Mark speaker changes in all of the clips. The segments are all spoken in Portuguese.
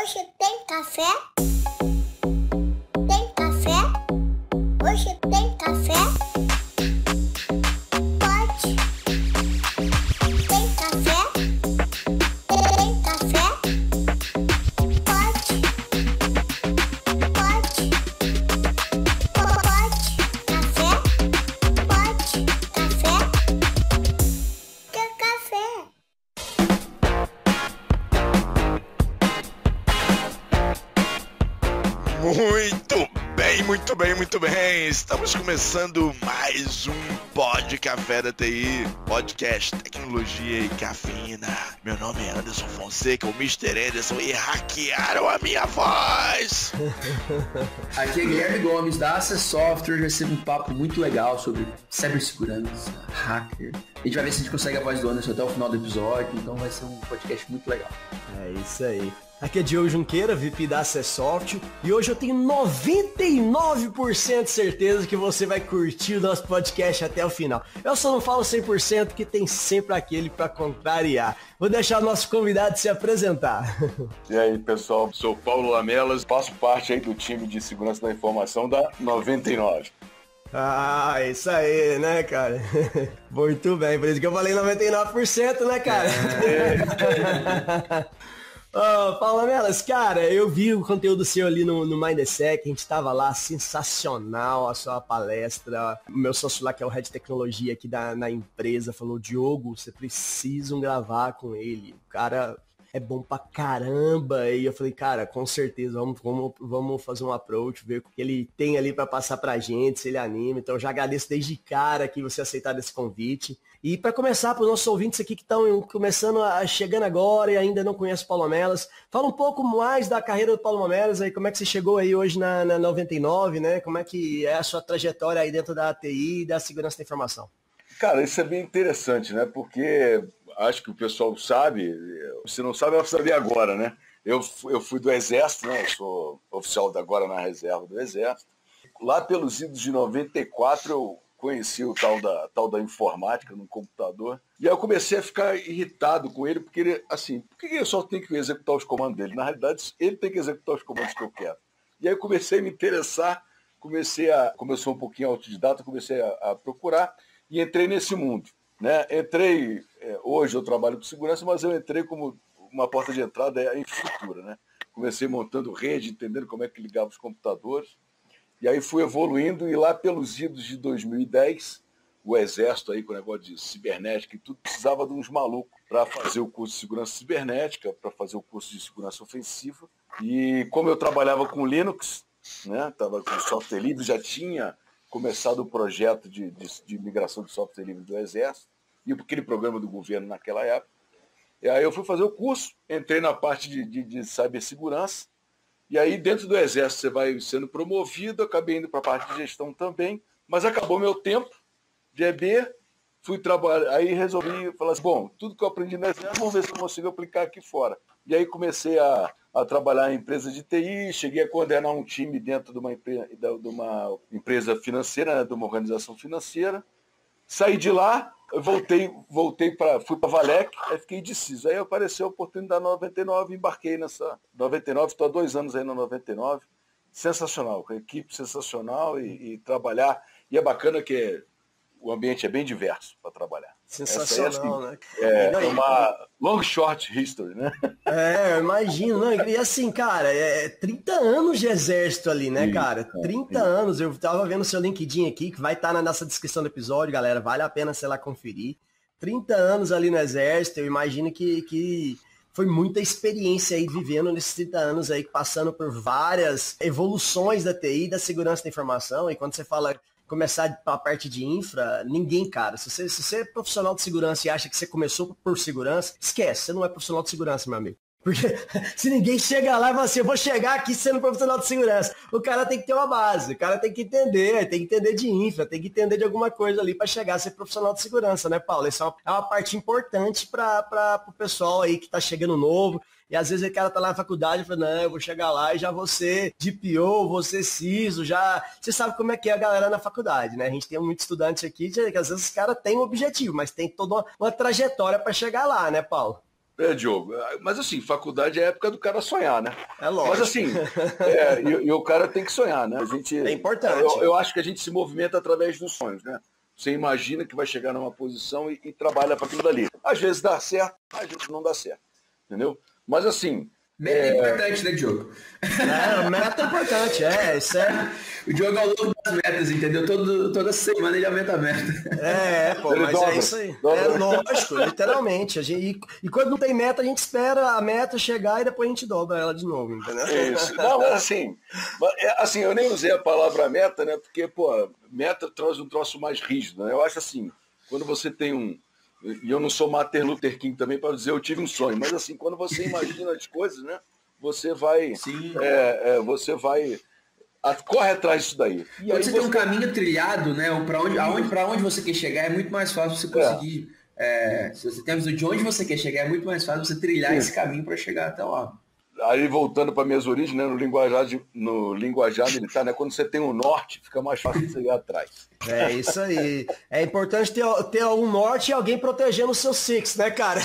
Speaker 1: Hoje tem café? Tem café? Hoje tem café? Pode. Tem café? Tem café? Pode. Pode. Pode. Café? Pode. Café? Quer café?
Speaker 2: Muito bem. Estamos começando mais um Pod Café da TI, podcast Tecnologia e Cafeína. Meu nome é Anderson Fonseca, o Mr. Anderson, e hackearam a minha voz.
Speaker 3: Aqui é Guilherme Gomes, da Access Software. Já teve um papo muito legal sobre cibersegurança, hacker. A gente vai ver se a gente consegue a voz do Anderson até o final do episódio, então vai ser um podcast muito legal.
Speaker 4: É isso aí. Aqui é Diogo Junqueira, VP da Access Software, e hoje eu tenho 99% de certeza que você vai curtir o nosso podcast até o final. Eu só não falo 100% que tem sempre aquele para contrariar. Vou deixar o nosso convidado se apresentar.
Speaker 5: E aí, pessoal, sou Paulo Lamelas, faço parte aí do time de segurança da informação da 99.
Speaker 4: Ah, isso aí, né, cara? Muito bem, por isso que eu falei 99%, né, cara? Paulo Melas, cara, eu vi o conteúdo seu ali no Mindsec, a gente tava lá, sensacional a sua palestra. O meu sócio lá, que é o Head de Tecnologia aqui na empresa, falou: Diogo, você precisa gravar com ele. O cara é bom pra caramba. E eu falei, cara, com certeza, vamos fazer um approach, ver o que ele tem ali pra passar pra gente, se ele anima. Então eu já agradeço desde cara que você aceitar esse convite. E para começar, para os nossos ouvintes aqui que estão chegando agora e ainda não conhecem o Paulo Melas, fala um pouco mais da carreira do Paulo Melas, aí, como é que você chegou aí hoje na 99, né? Como é que é a sua trajetória aí dentro da TI e da segurança da informação?
Speaker 5: Cara, isso é bem interessante, né? Porque acho que o pessoal sabe, se não sabe, vai saber agora, né? Eu fui do Exército, né? Eu sou oficial agora na reserva do Exército. Lá pelos idos de 94, eu conheci o tal da informática no computador. E aí eu comecei a ficar irritado com ele, porque ele, assim, por que ele só tem que executar os comandos dele? Na realidade, ele tem que executar os comandos que eu quero. E aí eu comecei a me interessar, começou um pouquinho autodidata, comecei a procurar e entrei nesse mundo, né? Hoje eu trabalho com segurança, mas eu entrei como uma porta de entrada em infraestrutura, né? Comecei montando rede, entendendo como é que ligava os computadores. E aí fui evoluindo, e lá pelos idos de 2010, o Exército aí com o negócio de cibernética e tudo, precisava de uns malucos para fazer o curso de segurança cibernética, para fazer o curso de segurança ofensiva. E como eu trabalhava com Linux, né, estava com software livre, já tinha começado o projeto de migração de software livre do Exército, e aquele programa do governo naquela época. E aí eu fui fazer o curso, entrei na parte de cibersegurança. E aí, dentro do Exército, você vai sendo promovido, acabei indo para a parte de gestão também, mas acabou meu tempo de EB, fui trabalhar, aí resolvi falar assim, bom, tudo que eu aprendi no Exército, vamos ver se eu consigo aplicar aqui fora. E aí comecei a trabalhar em empresa de TI, cheguei a coordenar um time dentro de uma empresa financeira, né, de uma organização financeira. Saí de lá, eu fui para a Valec, aí fiquei indeciso. Aí apareceu a oportunidade na 99, embarquei nessa 99, estou há 2 anos aí na 99. Sensacional, com a equipe sensacional e trabalhar. E é bacana que o ambiente é bem diverso para trabalhar.
Speaker 4: Sensacional, né?
Speaker 5: É uma long short history, né?
Speaker 4: Eu imagino, né? E assim, cara, 30 anos de exército ali, né, cara? 30 anos, eu tava vendo o seu LinkedIn aqui, que vai estar na nossa descrição do episódio, galera, vale a pena, sei lá, conferir. 30 anos ali no exército, eu imagino que foi muita experiência aí vivendo nesses 30 anos aí, passando por várias evoluções da TI, da segurança da informação, e quando você fala começar a parte de infra, ninguém, cara. Se você é profissional de segurança e acha que você começou por segurança, esquece, você não é profissional de segurança, meu amigo. Porque se ninguém chega lá e fala assim, eu vou chegar aqui sendo profissional de segurança, o cara tem que ter uma base, o cara tem que entender de infra, tem que entender de alguma coisa ali para chegar a ser profissional de segurança, né, Paulo? Isso é uma parte importante para o pessoal aí que tá chegando novo. E às vezes o cara tá lá na faculdade e fala, não, eu vou chegar lá e já vou ser DPO, vou ser CISO, já... Você sabe como é que é a galera na faculdade, né? A gente tem muitos estudantes aqui que às vezes os caras têm um objetivo, mas tem toda uma trajetória para chegar lá, né, Paulo?
Speaker 5: Diogo. Mas assim, faculdade é a época do cara sonhar, né?
Speaker 4: É lógico.
Speaker 5: Mas assim, e o cara tem que sonhar, né?
Speaker 4: É importante.
Speaker 5: Eu acho que a gente se movimenta através dos sonhos, né? Você imagina que vai chegar numa posição e trabalha para aquilo dali. Às vezes dá certo, às vezes não dá certo. Entendeu? Mas assim...
Speaker 3: Meta é importante, né, Diogo?
Speaker 4: Meta é importante, isso é...
Speaker 3: O Diogo é o louco das metas, entendeu? Toda semana ele aumenta a meta.
Speaker 4: Pô, mas dobra, é isso aí. É lógico, literalmente. E quando não tem meta, a gente espera a meta chegar e depois a gente dobra ela de novo, entendeu?
Speaker 5: Isso. Não, mas assim, eu nem usei a palavra meta, né? Porque, pô, meta traz um troço mais rígido, né? Eu acho assim, quando você tem e eu não sou Martin Luther King também para dizer eu tive um sonho, mas assim, quando você imagina as coisas, né? Você vai... Sim. Você vai... Corre atrás disso daí.
Speaker 3: E aí você tem um caminho trilhado, né? Para onde você quer chegar é muito mais fácil você conseguir. Se você tem a visão de onde você quer chegar, é muito mais fácil você trilhar esse caminho para chegar até lá.
Speaker 5: Aí voltando para minhas origens, né, no linguajar militar, né, quando você tem o norte, fica mais fácil de você ir atrás.
Speaker 4: É isso aí. É importante ter um norte e alguém protegendo o seu six, né, cara?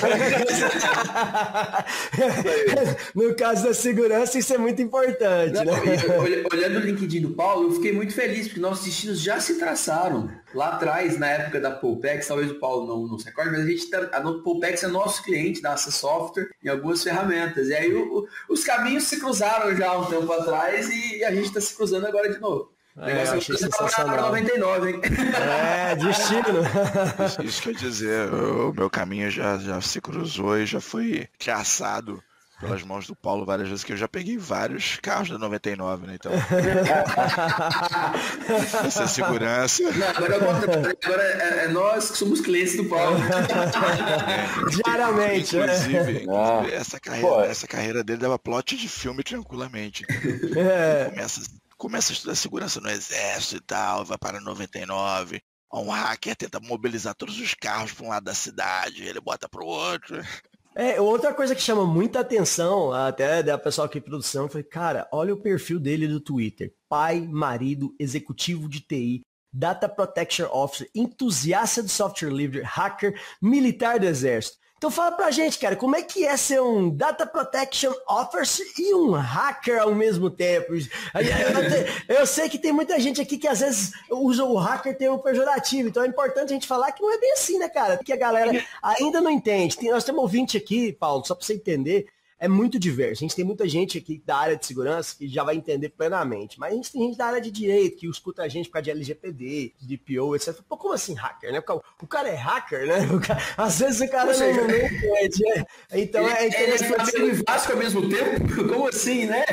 Speaker 4: No caso da segurança, isso é muito importante. Não, né?
Speaker 3: Olhando o LinkedIn do Paulo, eu fiquei muito feliz, porque nossos destinos já se traçaram. Lá atrás, na época da Polpex, talvez o Paulo não se recorde, mas a Polpex é nosso cliente da Assa Software em algumas ferramentas. E aí os caminhos se cruzaram já há um tempo atrás e a gente está se cruzando agora de novo.
Speaker 4: Eu achei sensacional.
Speaker 3: 99, hein?
Speaker 2: Destino. Isso quer dizer, o meu caminho já se cruzou e já foi traçado pelas mãos do Paulo várias vezes, que eu já peguei vários carros da 99, né? Então. Essa é segurança.
Speaker 3: Não, agora é nós que somos clientes do Paulo.
Speaker 4: Diariamente.
Speaker 2: Inclusive, essa carreira dele dava plot de filme tranquilamente. Começa a estudar segurança no exército e tal, vai para 99. Um hacker tenta mobilizar todos os carros para um lado da cidade, ele bota para o outro.
Speaker 4: Outra coisa que chama muita atenção, até da pessoal aqui em produção, foi, cara, olha o perfil dele do Twitter. Pai, marido, executivo de TI, Data Protection Officer, entusiasta de software livre, hacker, militar do exército. Então fala pra gente, cara, como é que é ser um Data Protection Officer e um hacker ao mesmo tempo? Eu sei que tem muita gente aqui que às vezes usa o hacker termo pejorativo, então é importante a gente falar que não é bem assim, né, cara? Porque a galera ainda não entende. Nós temos ouvinte aqui, Paulo, só pra você entender, é muito diverso. A gente tem muita gente aqui da área de segurança que já vai entender plenamente. Mas a gente tem gente da área de direito que escuta a gente por causa de LGPD, de DPO, etc. Pô, como assim hacker, né? O cara é hacker, né? Às vezes o cara não entende. Né? Então é interessante.
Speaker 3: Ele é Vasco ao mesmo tempo? Como assim, né?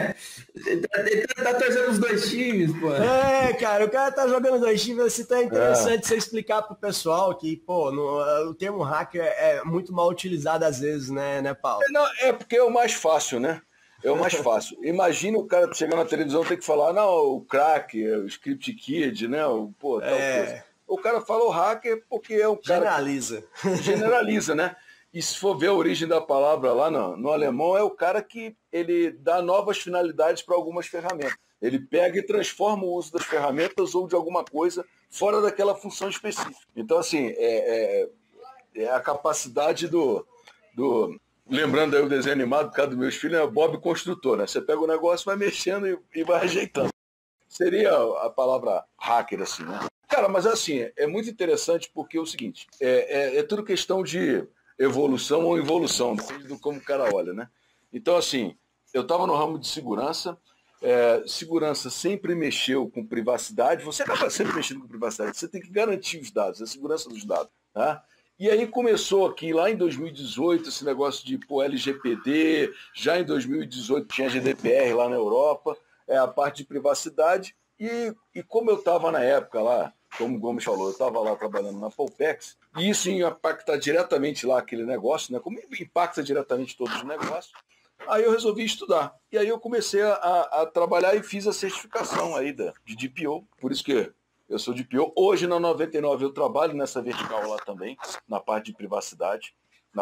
Speaker 3: Ele tá torcendo os dois times, pô.
Speaker 4: Cara, o cara tá jogando dois times, assim, então é interessante você explicar pro pessoal que, pô, o termo hacker é muito mal utilizado às vezes, né, Paulo?
Speaker 5: Não, é porque é o mais fácil, né? É o mais fácil. Imagina o cara chegar na televisão e ter que falar, não, o crack, o script kid, né? Tal coisa. O cara fala o hacker porque é um cara... Generaliza, né? E se for ver a origem da palavra lá no alemão, é o cara que ele dá novas finalidades para algumas ferramentas. Ele pega e transforma o uso das ferramentas ou de alguma coisa fora daquela função específica. Então, assim, é a capacidade do... Lembrando aí o desenho animado, por causa dos meus filhos, é o Bob Construtor, né? Você pega o negócio, vai mexendo e vai ajeitando. Seria a palavra hacker, assim, né? Cara, mas assim, é muito interessante porque é o seguinte, é tudo questão de evolução ou involução, depende do como o cara olha, né? Então, assim, eu estava no ramo de segurança, segurança sempre mexeu com privacidade, você acaba sempre mexendo com privacidade, você tem que garantir os dados, a segurança dos dados, tá? E aí começou aqui, lá em 2018, esse negócio de LGPD, já em 2018 tinha GDPR lá na Europa, a parte de privacidade, e como eu estava na época lá, como o Gomes falou, eu estava lá trabalhando na Polpex, e isso impacta diretamente lá aquele negócio, né? Como impacta diretamente todos os negócios, aí eu resolvi estudar. E aí eu comecei a trabalhar e fiz a certificação aí de DPO, por isso que eu sou DPO. Hoje na 99 eu trabalho nessa vertical lá também, na parte de privacidade.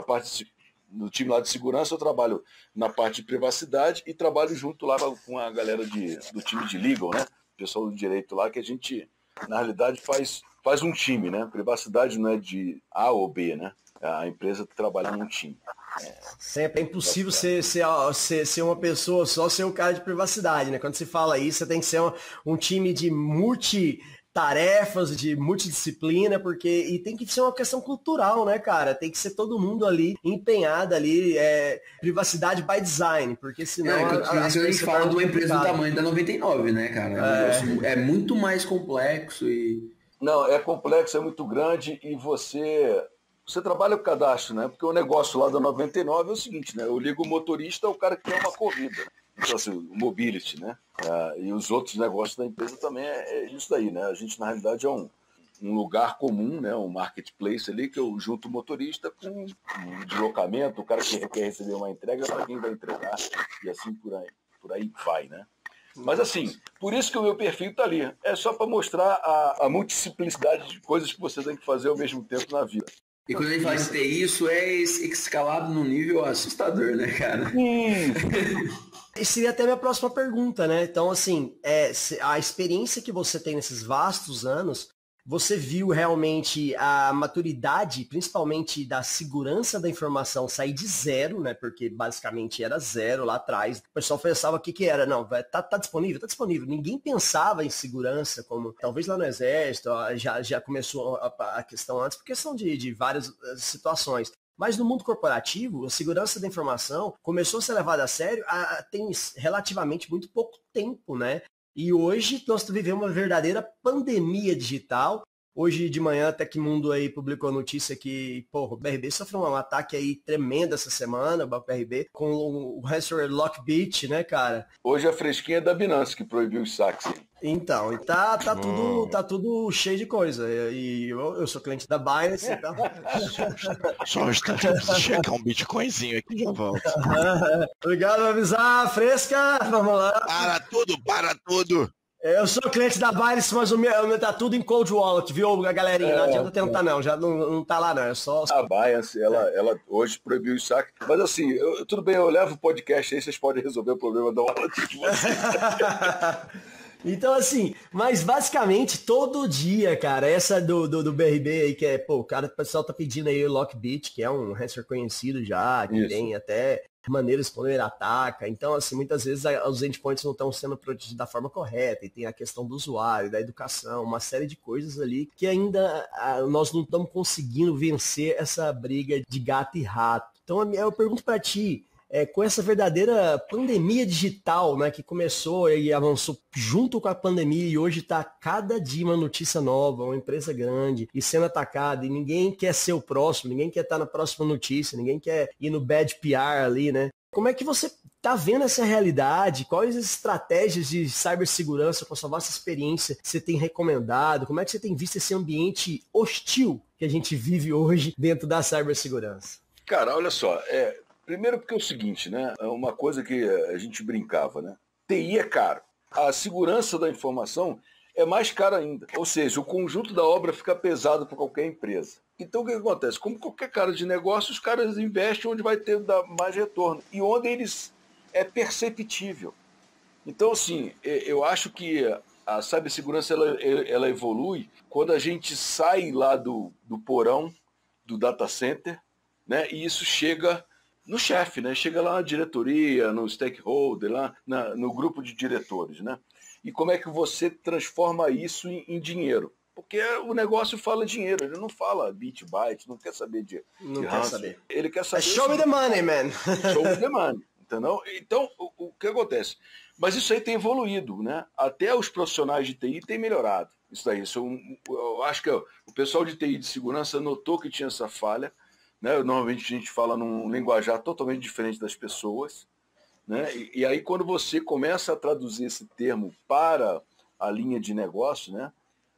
Speaker 5: No time lá de segurança eu trabalho na parte de privacidade e trabalho junto lá com a galera do time de legal, né? O pessoal do direito lá, que a gente, na realidade, faz um time, né? Privacidade não é de A ou B, né? A empresa trabalhar num time.
Speaker 4: Sempre é impossível ser uma pessoa só, ser um cara de privacidade, né? Quando se fala isso, você tem que ser um time de multitarefas, de multidisciplina, e tem que ser uma questão cultural, né, cara? Tem que ser todo mundo ali empenhado ali, privacidade by design, porque senão...
Speaker 3: A gente fala de uma empresa do tamanho da 99, né, cara? É muito mais complexo e...
Speaker 5: Não, é complexo, é muito grande e você trabalha com cadastro, né? Porque o negócio lá da 99 é o seguinte, né? Eu ligo o motorista, é o cara que quer uma corrida. Então, assim, o mobility, né? E os outros negócios da empresa também é isso daí, né? A gente, na realidade, é um lugar comum, né? Um marketplace ali, que eu junto o motorista com um deslocamento, o cara que quer receber uma entrega para quem vai entregar, e assim por aí vai, né? Mas assim, por isso que o meu perfil está ali. É só para mostrar a multiplicidade de coisas que você tem que fazer ao mesmo tempo na vida.
Speaker 3: E quando a gente fala de TI, isso é escalado num nível assustador, né, cara?
Speaker 4: E seria até a minha próxima pergunta, né? Então, assim, a experiência que você tem nesses vastos anos, você viu realmente a maturidade, principalmente da segurança da informação, sair de zero, né? Porque basicamente era zero lá atrás. O pessoal pensava o que era. Não, tá disponível? Tá disponível. Ninguém pensava em segurança, como talvez lá no Exército, já começou a questão antes, por questão de várias situações. Mas no mundo corporativo, a segurança da informação começou a ser levada a sério tem relativamente muito pouco tempo, né? E hoje nós vivemos uma verdadeira pandemia digital. Hoje de manhã, a Tecmundo aí publicou a notícia que, o BRB sofreu um ataque aí tremendo essa semana, o BRB, com o ransomware Lockbit, né, cara?
Speaker 5: Hoje a fresquinha é da Binance, que proibiu os saques.
Speaker 4: Então, tá tudo cheio de coisa. E eu sou cliente da Binance, então...
Speaker 2: Só um instante, eu preciso checar um Bitcoinzinho aqui e já volto.
Speaker 4: Obrigado por avisar, fresca, vamos lá.
Speaker 2: Para tudo.
Speaker 4: Eu sou cliente da Binance, mas o meu tá tudo em cold wallet, viu, galerinha? Não adianta tentar não, já não tá lá não, é só...
Speaker 5: A Binance, ela hoje proibiu o saque, mas assim, tudo bem, eu levo o podcast aí, vocês podem resolver o problema da wallet de vocês.
Speaker 4: Então, assim, mas basicamente todo dia, cara, essa do BRB aí, que o pessoal tá pedindo aí o Lockbit, que é um ransomware conhecido já, que tem até maneiras de responder ataca. Então, assim, muitas vezes os endpoints não estão sendo protegidos da forma correta, e tem a questão do usuário, da educação, uma série de coisas ali que ainda nós não estamos conseguindo vencer essa briga de gato e rato. Então, eu pergunto para ti, com essa verdadeira pandemia digital, né, que começou e avançou junto com a pandemia e hoje está cada dia uma notícia nova, uma empresa grande e sendo atacada e ninguém quer ser o próximo, ninguém quer estar na próxima notícia, ninguém quer ir no bad PR ali, né? Como é que você tá vendo essa realidade? Quais as estratégias de cibersegurança com a sua vasta experiência você tem recomendado? Como é que você tem visto esse ambiente hostil que a gente vive hoje dentro da cibersegurança?
Speaker 5: Cara, olha só, primeiro porque é o seguinte, né? É uma coisa que a gente brincava, né? TI é caro. A segurança da informação é mais cara ainda. Ou seja, o conjunto da obra fica pesado para qualquer empresa. Então o que acontece? Como qualquer cara de negócio, os caras investem onde vai ter mais retorno. E onde eles é perceptível. Então, assim, eu acho que a cibersegurança ela evolui quando a gente sai lá do porão, do data center, né? E isso chega no chefe, né? Chega lá na diretoria, no stakeholder, lá no grupo de diretores, né? E como é que você transforma isso em dinheiro? Porque o negócio fala dinheiro, ele não fala bit, byte, não quer saber de
Speaker 4: quer saber.
Speaker 5: Ele quer saber...
Speaker 4: Show me the money, man!
Speaker 5: Show me the money, entendeu? Então, o que acontece? Mas isso aí tem evoluído, né? Até os profissionais de TI têm melhorado. Isso daí, eu acho que o pessoal de TI de segurança notou que tinha essa falha, né? Normalmente a gente fala num linguajar totalmente diferente das pessoas, né? E aí quando você começa a traduzir esse termo para a linha de negócio, né?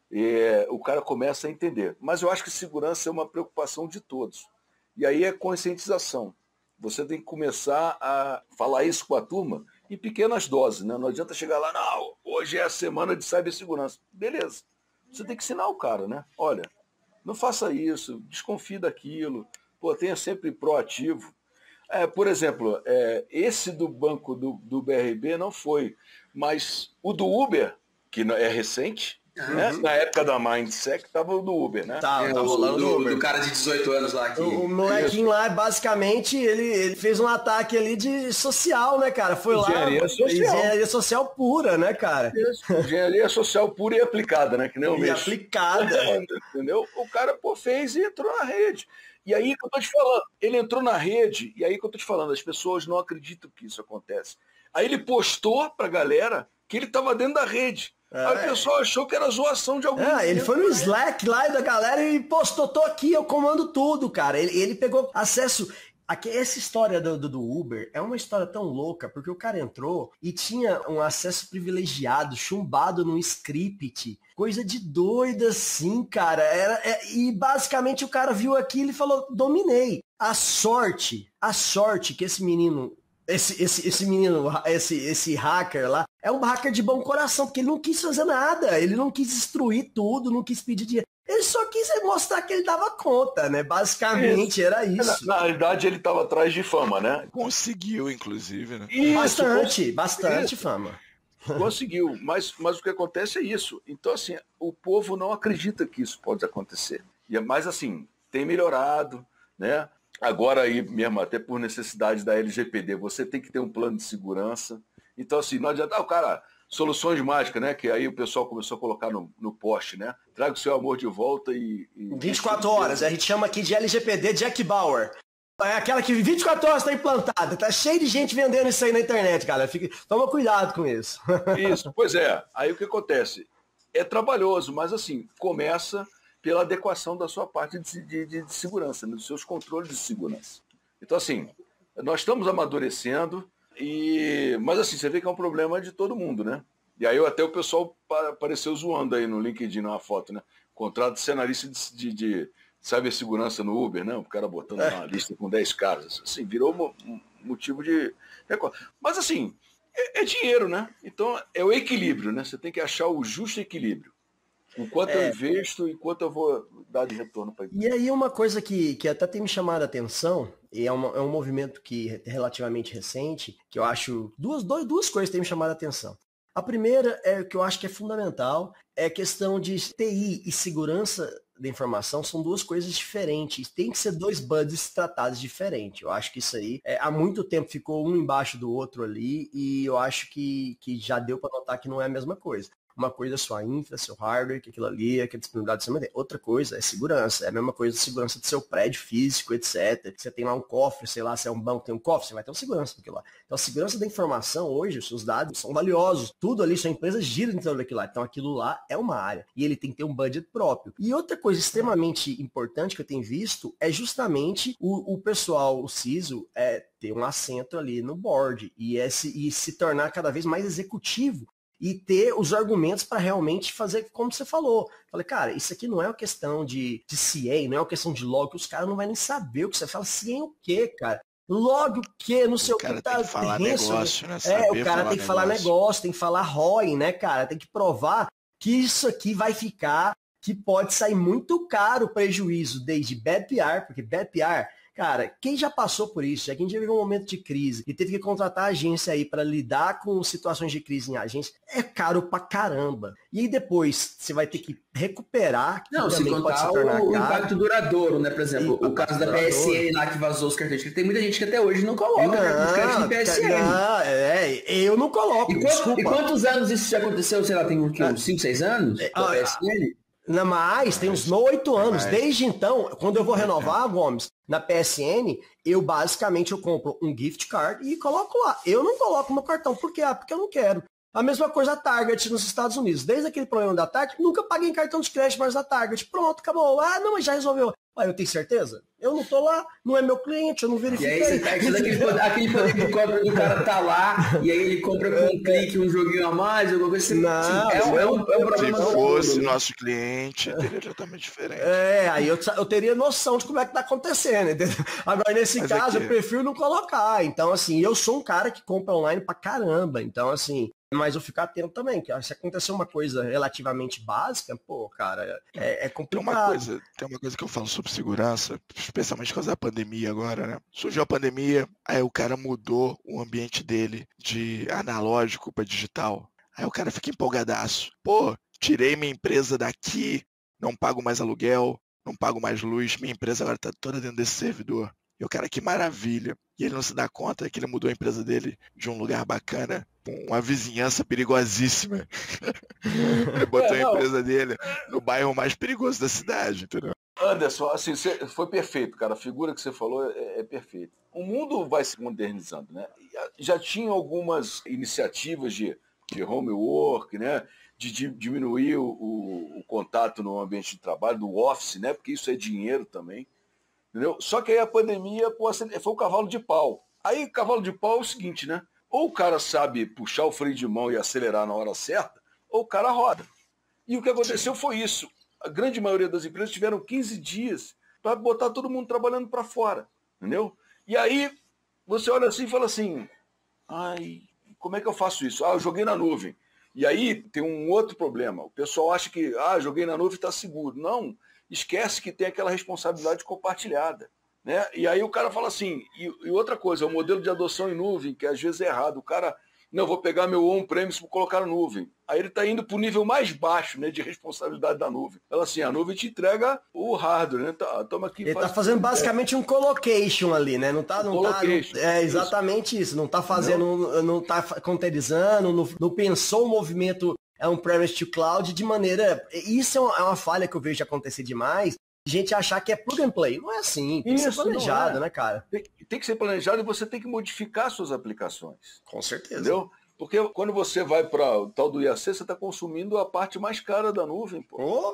Speaker 5: O cara começa a entender. Mas eu acho que segurança é uma preocupação de todos. E aí é conscientização. Você tem que começar a falar isso com a turma em pequenas doses, né? Não adianta chegar lá, não, hoje é a semana de cibersegurança. Beleza. Você tem que ensinar o cara, né? Olha, não faça isso, desconfie daquilo. Tenha sempre proativo. Por exemplo, esse do banco do BRB não foi, mas o do Uber, que é recente, Né? Na época da Mindset, tava o do Uber, né?
Speaker 4: Tá rolando
Speaker 3: do cara de 18 anos lá. Que...
Speaker 4: O molequinho lá, basicamente, ele fez um ataque ali de social, né, cara? Foi
Speaker 5: Engenharia
Speaker 4: lá,
Speaker 5: social.
Speaker 4: engenharia social pura, né, cara?
Speaker 5: Engenharia social pura e aplicada, né? Que nem o
Speaker 4: E
Speaker 5: mês.
Speaker 4: aplicada.
Speaker 5: Entendeu? O cara, fez e entrou na rede. E aí que eu tô te falando, ele entrou na rede, e aí que eu tô te falando, as pessoas não acreditam que isso acontece. Aí ele postou pra galera que ele tava dentro da rede. Aí o pessoal achou que era zoação de algum.
Speaker 4: Ele foi no Slack lá da galera e postou, tô aqui, eu comando tudo, cara. Ele pegou acesso. Essa história do Uber é uma história tão louca, porque o cara entrou e tinha um acesso privilegiado, chumbado num script, coisa de doida assim, cara. E basicamente o cara viu aquilo e falou, dominei. A sorte que esse menino... Esse menino, esse hacker lá, é um hacker de bom coração, porque ele não quis fazer nada, ele não quis destruir tudo, não quis pedir dinheiro. Ele só quis mostrar que ele dava conta, né? Basicamente era isso.
Speaker 5: Na realidade, ele estava atrás de fama, né?
Speaker 2: Conseguiu, inclusive, né?
Speaker 4: Bastante fama.
Speaker 5: Conseguiu, mas o que acontece é isso. Então, assim, o povo não acredita que isso pode acontecer. Mas, assim, tem melhorado, né? Agora aí mesmo, até por necessidade da LGPD, você tem que ter um plano de segurança. Então, assim, não adianta, o cara, soluções mágicas, né? Que aí o pessoal começou a colocar no post, né? Traga o seu amor de volta e
Speaker 4: 24 horas, a gente chama aqui de LGPD Jack Bauer. É aquela que 24 horas está implantada. Tá cheio de gente vendendo isso aí na internet, cara. Toma cuidado com isso.
Speaker 5: Isso, pois é. Aí o que acontece? É trabalhoso, mas assim, começa pela adequação da sua parte de segurança, né, dos seus controles de segurança. Então, assim, nós estamos amadurecendo, mas assim, você vê que é um problema de todo mundo, né? E aí até o pessoal apareceu zoando aí no LinkedIn, numa foto, né? Contrato de cenarista de cibersegurança no Uber, né? O cara botando uma lista com 10 caras. Assim, virou um motivo de... Mas assim, é dinheiro, né? Então é o equilíbrio, né? Você tem que achar o justo equilíbrio. Enquanto eu investo, enquanto eu vou dar de retorno para
Speaker 4: E aí uma coisa que até tem me chamado a atenção, e é um movimento que é relativamente recente, que eu acho duas coisas têm me chamado a atenção. A primeira é que eu acho que é fundamental, é a questão de TI e segurança da informação são duas coisas diferentes. Tem que ser dois buddies tratados diferente. Eu acho que isso aí, há muito tempo ficou um embaixo do outro ali, e eu acho que já deu para notar que não é a mesma coisa. Uma coisa é sua infra, seu hardware, que aquilo ali, que a disponibilidade de você. Outra coisa é segurança. É a mesma coisa de segurança do seu prédio físico, etc. Você tem lá um cofre, sei lá, se é um banco, tem um cofre, você vai ter uma segurança daquilo lá. Então a segurança da informação hoje, os seus dados são valiosos. Tudo ali, sua empresa gira dentro daquilo lá. Então aquilo lá é uma área. E ele tem que ter um budget próprio. E outra coisa extremamente importante que eu tenho visto é justamente o pessoal, o CISO, ter um assento ali no board e se tornar cada vez mais executivo. E ter os argumentos para realmente fazer como você falou. Falei, cara, isso aqui não é uma questão de CA, não é uma questão de log, que os caras não vão nem saber o que você fala. CA o quê, cara? Log o quê? Não sei o que.
Speaker 2: O cara tem que falar negócio, né?
Speaker 4: O cara tem que falar negócio, tem que falar ROI, né, cara? Tem que provar que isso aqui vai ficar, que pode sair muito caro o prejuízo, desde bad PR, porque bad PR... Cara, quem já passou por isso, quem já viveu um momento de crise e teve que contratar agência aí para lidar com situações de crise em agência, é caro pra caramba. E aí depois você vai ter que recuperar, que
Speaker 3: não,
Speaker 4: também
Speaker 3: se
Speaker 4: pode se
Speaker 3: contar
Speaker 4: tornar
Speaker 3: o
Speaker 4: caro.
Speaker 3: impacto duradouro, né? Por exemplo, o caso da PSN lá que vazou os cartões. Tem muita gente que até hoje não coloca cartão de PSN.
Speaker 4: Eu não coloco,
Speaker 3: E quantos anos isso já aconteceu? Sei lá, tem uns 5, 6 anos? Com a PSN?
Speaker 4: Não, mas tem uns 8 anos. Desde então, quando eu vou renovar, Gomes, na PSN, eu basicamente compro um gift card e coloco lá. Eu não coloco meu cartão. Por quê? Porque eu não quero. A mesma coisa a Target nos Estados Unidos. Desde aquele problema da Target, nunca paguei em cartão de crédito mais da Target. Pronto, acabou. Ah, não, mas já resolveu. Eu tenho certeza? Eu não tô lá, não é meu cliente, eu não verifiquei.
Speaker 3: E aí você tá aquele poder de compra do cara tá lá, e aí ele compra com um clique um joguinho a mais, alguma coisa assim.
Speaker 4: Não,
Speaker 3: é um problema.
Speaker 2: Se fosse nosso cliente, teria totalmente diferente.
Speaker 4: Aí eu teria noção de como é que tá acontecendo, entendeu? Agora, nesse caso, eu prefiro não colocar. Então, assim, eu sou um cara que compra online pra caramba. Então, assim, mas eu fico atento também, que se acontecer uma coisa relativamente básica, pô, cara, é complicado.
Speaker 2: Tem uma coisa que eu falo sobre segurança, especialmente por causa da pandemia agora, né? Surgiu a pandemia, aí o cara mudou o ambiente dele de analógico para digital. Aí o cara fica empolgadaço. Pô, tirei minha empresa daqui, não pago mais aluguel, não pago mais luz, minha empresa agora está toda dentro desse servidor. E o cara, que maravilha. E ele não se dá conta que ele mudou a empresa dele de um lugar bacana com uma vizinhança perigosíssima. Ele botou a empresa dele no bairro mais perigoso da cidade, entendeu?
Speaker 5: Anderson, assim, foi perfeito, cara. A figura que você falou é perfeita. O mundo vai se modernizando, né? Já tinha algumas iniciativas de homework, né? De diminuir o contato no ambiente de trabalho, do office, né? Porque isso é dinheiro também. Entendeu? Só que aí a pandemia foi o cavalo de pau. Aí o cavalo de pau é o seguinte, né? Ou o cara sabe puxar o freio de mão e acelerar na hora certa, ou o cara roda. E o que aconteceu foi isso. A grande maioria das empresas tiveram 15 dias para botar todo mundo trabalhando para fora. Entendeu? E aí você olha assim e fala assim, ai, como é que eu faço isso? Ah, eu joguei na nuvem. E aí tem um outro problema. O pessoal acha que, joguei na nuvem e está seguro. Não, esquece que tem aquela responsabilidade compartilhada. Né? E aí o cara fala assim, e outra coisa, o modelo de adoção em nuvem, que às vezes é errado. O cara, não, vou pegar meu on-premise para colocar na nuvem. Aí ele está indo para o nível mais baixo, né, de responsabilidade da nuvem. Ela assim, a nuvem te entrega o hardware, né? Toma aqui,
Speaker 4: ele está fazendo basicamente um colocation ali, né? É exatamente isso. Não está fazendo, não está containerizando, não pensou o movimento on-premise to cloud de maneira... Isso é uma falha que eu vejo acontecer demais. Gente achar que é plug and play. Não é assim. Tem que ser planejado, né, cara?
Speaker 5: Tem que ser planejado e você tem que modificar suas aplicações.
Speaker 4: Com certeza.
Speaker 5: Entendeu? Porque quando você vai para o tal do IAC, você está consumindo a parte mais cara da nuvem, pô.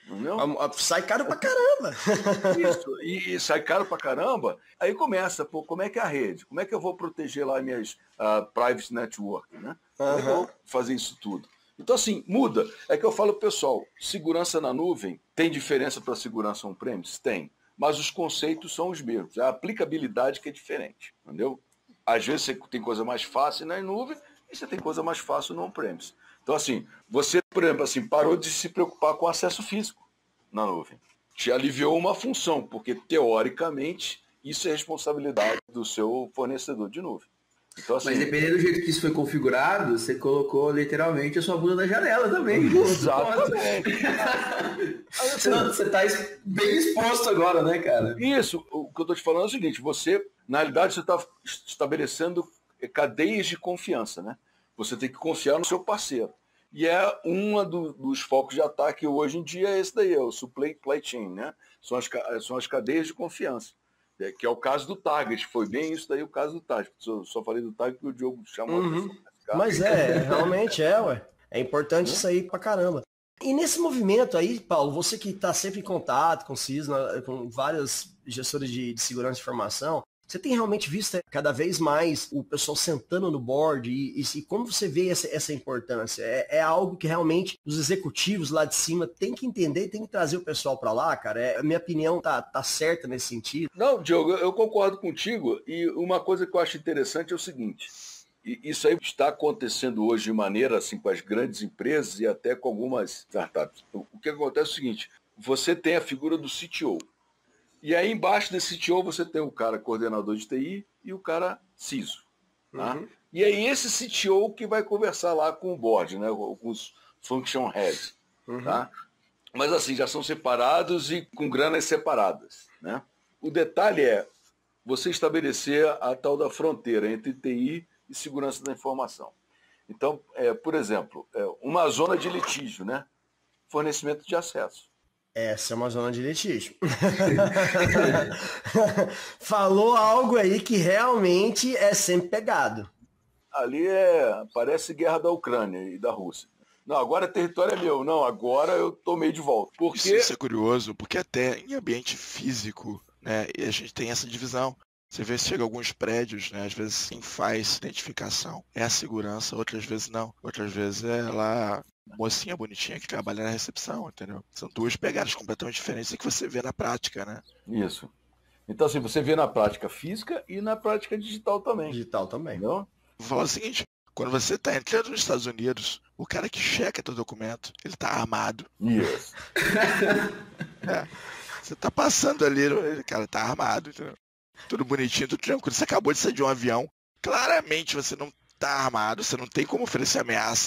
Speaker 4: Sai caro pra caramba.
Speaker 5: Isso, e sai caro pra caramba. Aí começa, pô, como é que é a rede? Como é que eu vou proteger lá minhas private network, né? Como é que eu vou fazer isso tudo? Então, assim, muda. É que eu falo, pessoal, segurança na nuvem tem diferença para segurança on-premise? Tem. Mas os conceitos são os mesmos. É a aplicabilidade que é diferente, entendeu? Às vezes você tem coisa mais fácil na nuvem e você tem coisa mais fácil no on-premise. Então, assim, você, por exemplo, assim, parou de se preocupar com acesso físico na nuvem. Te aliviou uma função, porque, teoricamente, isso é responsabilidade do seu fornecedor de nuvem. Então, assim,
Speaker 3: mas dependendo do jeito que isso foi configurado, você colocou literalmente a sua bunda na janela também.
Speaker 5: Exatamente.
Speaker 3: Você está bem exposto agora, né, cara?
Speaker 5: Isso. O que eu estou te falando é o seguinte, você, na realidade, você está estabelecendo cadeias de confiança, né? Você tem que confiar no seu parceiro. E é dos focos de ataque hoje em dia é esse daí, é o supply chain, né? São as cadeias de confiança. Que é o caso do Target, foi bem isso daí o caso do Target. Só falei do Target porque o Diogo chamou a atenção.
Speaker 4: Mas realmente ué. É importante isso aí pra caramba. E nesse movimento aí, Paulo, você que está sempre em contato com o CISA, com vários gestores de segurança de informação, você tem realmente visto cada vez mais o pessoal sentando no board e como você vê essa importância? É algo que realmente os executivos lá de cima têm que entender e têm que trazer o pessoal para lá, cara? A minha opinião tá certa nesse sentido?
Speaker 5: Não, Diogo, eu concordo contigo. E uma coisa que eu acho interessante é o seguinte, e isso aí está acontecendo hoje de maneira assim com as grandes empresas e até com algumas startups. O que acontece é o seguinte, você tem a figura do CTO. E aí embaixo desse CTO você tem o cara coordenador de TI e o cara CISO. Tá? E aí esse CTO que vai conversar lá com o board, né? Com os function heads. Tá? Mas assim, já são separados e com granas separadas. Né? O detalhe é você estabelecer a tal da fronteira entre TI e segurança da informação. Então, por exemplo, uma zona de litígio, né? Fornecimento de acesso.
Speaker 4: Essa é uma zona de litígio. Falou algo aí que realmente é sempre pegado.
Speaker 5: Ali parece guerra da Ucrânia e da Rússia. Não, agora o território é meu. Não, agora eu tomei de volta. Porque...
Speaker 2: Isso é curioso, porque até em ambiente físico, né, a gente tem essa divisão. Você vê se chega a alguns prédios, né? Às vezes sim faz identificação. É a segurança, outras vezes não. Outras vezes é lá mocinha bonitinha que trabalha na recepção, entendeu? São duas pegadas completamente diferentes que você vê na prática, né?
Speaker 5: Isso. Então, assim, você vê na prática física e na prática digital também.
Speaker 4: Digital também.
Speaker 5: Entendeu?
Speaker 2: Vou falar o seguinte, quando você está entrando nos Estados Unidos, o cara que checa teu documento, ele tá armado.
Speaker 5: Isso.
Speaker 2: Você tá passando ali, o cara tá armado, entendeu? Tudo bonitinho, tudo tranquilo. Você acabou de sair de um avião. Claramente você não tá armado, você não tem como oferecer ameaça.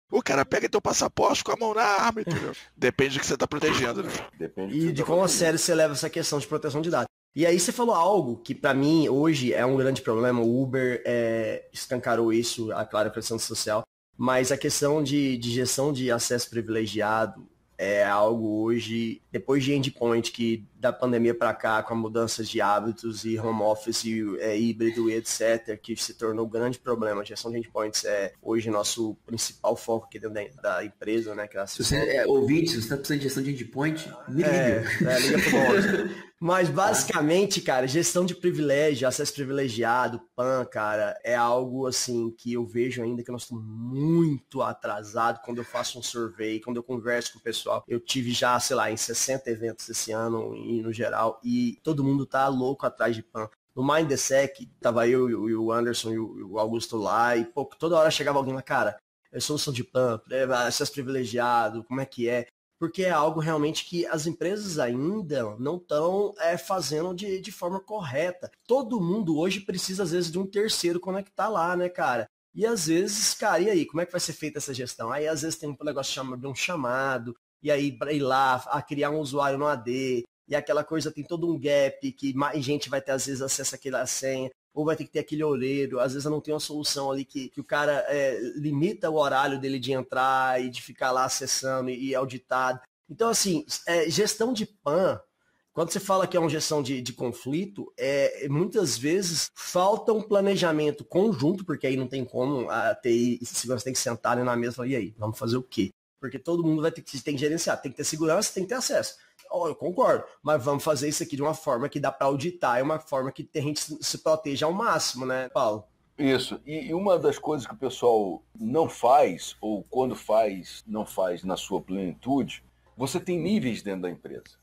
Speaker 2: O cara pega teu passaporte com a mão na arma, entendeu? Depende do que você tá protegendo, né?
Speaker 5: Depende
Speaker 4: E de quão a sério você leva essa questão de proteção de dados. E aí você falou algo que pra mim hoje é um grande problema. O Uber escancarou isso, a clara pressão social. Mas a questão de gestão de acesso privilegiado é algo hoje, depois de endpoint, que da pandemia para cá, com a mudança de hábitos e home office, híbrido e etc., que se tornou um grande problema. A gestão de endpoints é hoje nosso principal foco aqui dentro da empresa, né?
Speaker 3: Se você é ouvinte, se você está precisando de gestão de endpoint, me liga.
Speaker 4: Liga pro bom. Mas basicamente, cara, gestão de privilégio, acesso privilegiado, PAN, cara, é algo assim que eu vejo ainda que nós estamos muito atrasados quando eu faço um survey, quando eu converso com o pessoal. Eu tive já, sei lá, em 60 eventos esse ano, no geral, e todo mundo tá louco atrás de PAN. No MindTheSec, tava eu e o Anderson e o Augusto lá, e pô, toda hora chegava alguém lá, cara, solução de PAN, acesso privilegiado, como é que é? Porque é algo realmente que as empresas ainda não estão fazendo de forma correta. Todo mundo hoje precisa, às vezes, de um terceiro conectar lá, né, cara? E às vezes, cara, e aí, como é que vai ser feita essa gestão? Aí, às vezes, tem um negócio de um chamado, e aí, para ir lá, a criar um usuário no AD, e aquela coisa tem todo um gap, que mais gente vai ter, às vezes, acesso àquela senha, ou vai ter que ter aquele olheiro, às vezes não tem uma solução ali que o cara limita o horário dele de entrar e de ficar lá acessando e auditado. Então, assim, gestão de PAN, quando você fala que é uma gestão de conflito, muitas vezes falta um planejamento conjunto, porque aí não tem como a TI e segurança tem que sentar ali na mesa e falar, e aí, vamos fazer o quê? Porque todo mundo tem que gerenciar, tem que ter segurança, tem que ter acesso. Eu concordo, mas vamos fazer isso aqui de uma forma que dá para auditar, é uma forma que a gente se proteja ao máximo, né, Paulo?
Speaker 5: Isso, e uma das coisas que o pessoal não faz, ou quando faz, não faz na sua plenitude, você tem níveis dentro da empresa.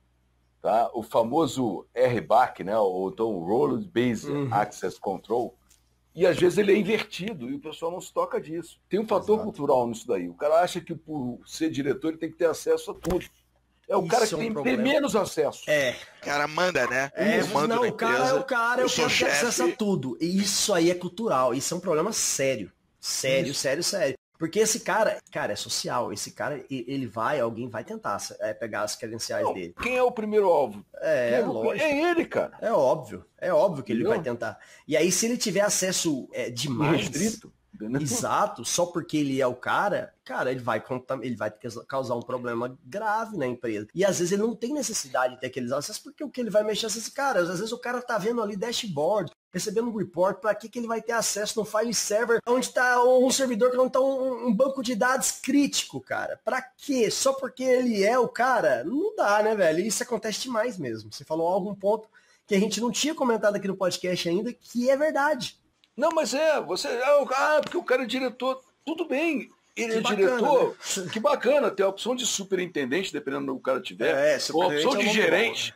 Speaker 5: Tá? O famoso RBAC, né, ou então Role Based Access Control, e às vezes ele é invertido e o pessoal não se toca disso. Tem um fator cultural nisso daí. O cara acha que por ser diretor ele tem que ter acesso a tudo. É o
Speaker 4: Isso
Speaker 5: cara que
Speaker 4: é um
Speaker 5: tem
Speaker 4: problema.
Speaker 5: menos acesso.
Speaker 2: O cara manda, né? Eu mando
Speaker 4: Não,
Speaker 2: na
Speaker 4: o cara
Speaker 2: empresa,
Speaker 4: é o cara, eu quero ter acesso a tudo. E isso aí é cultural, isso é um problema sério. Sério. Porque esse cara, é social. Esse cara, alguém vai tentar pegar as credenciais dele.
Speaker 5: Quem é o primeiro alvo?
Speaker 4: Lógico.
Speaker 5: É ele, cara.
Speaker 4: É óbvio que ele vai tentar. E aí, se ele tiver acesso demais...
Speaker 5: Restrito.
Speaker 4: Exato, só porque ele é o cara, ele vai causar um problema grave na empresa. E às vezes ele não tem necessidade de ter aqueles acessos, porque o que ele vai mexer esse cara, às vezes o cara tá vendo ali dashboard, recebendo um report, para que ele vai ter acesso no file server, onde tá um servidor que não tá um banco de dados crítico, cara. Pra quê? Só porque ele é o cara? Não dá, né, velho? Isso acontece demais mesmo. Você falou algum ponto que a gente não tinha comentado aqui no podcast ainda, que é verdade.
Speaker 5: Não, mas porque o cara é diretor, tudo bem, ele
Speaker 4: Que
Speaker 5: é
Speaker 4: bacana,
Speaker 5: diretor,
Speaker 4: né?
Speaker 5: que bacana, tem a opção de superintendente, dependendo do que o cara tiver, ou a opção de gerente,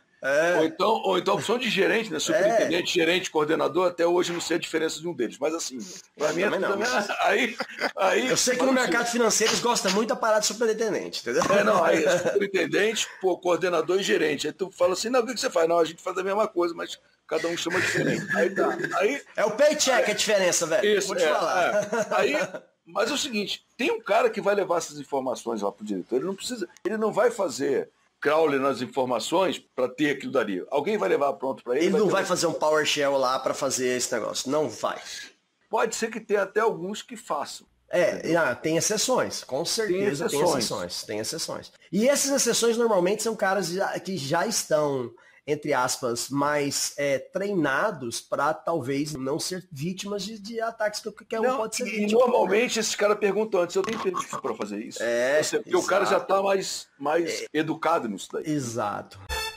Speaker 5: ou então a opção de gerente, né, superintendente, gerente, coordenador, até hoje não sei a diferença de um deles, mas assim, pra mim é tudo aí...
Speaker 4: Eu sei que no mercado financeiro eles gostam muito da parada de superintendente, entendeu?
Speaker 5: Aí é superintendente, coordenador e gerente, aí tu fala assim, não, o que você faz? Não, a gente faz a mesma coisa, mas... Cada um chama diferente. Aí tá.
Speaker 4: É o paycheck a diferença, velho.
Speaker 5: Isso,
Speaker 4: vou te falar.
Speaker 5: Mas é o seguinte, tem um cara que vai levar essas informações lá pro diretor. Ele não vai fazer crawler nas informações para ter aquilo dali. Alguém vai levar pronto para ele.
Speaker 4: Ele não vai fazer um PowerShell lá para fazer esse negócio. Não vai.
Speaker 5: Pode ser que tenha até alguns que façam.
Speaker 4: Tem exceções, com certeza tem exceções. E essas exceções normalmente são caras que já estão, entre aspas, mais treinados para talvez não ser vítimas de ataques que qualquer um pode ser vítima.
Speaker 5: E normalmente esses caras perguntam antes, eu tenho permissão para fazer isso? Porque o cara já está mais educado nisso daí.
Speaker 4: Exato.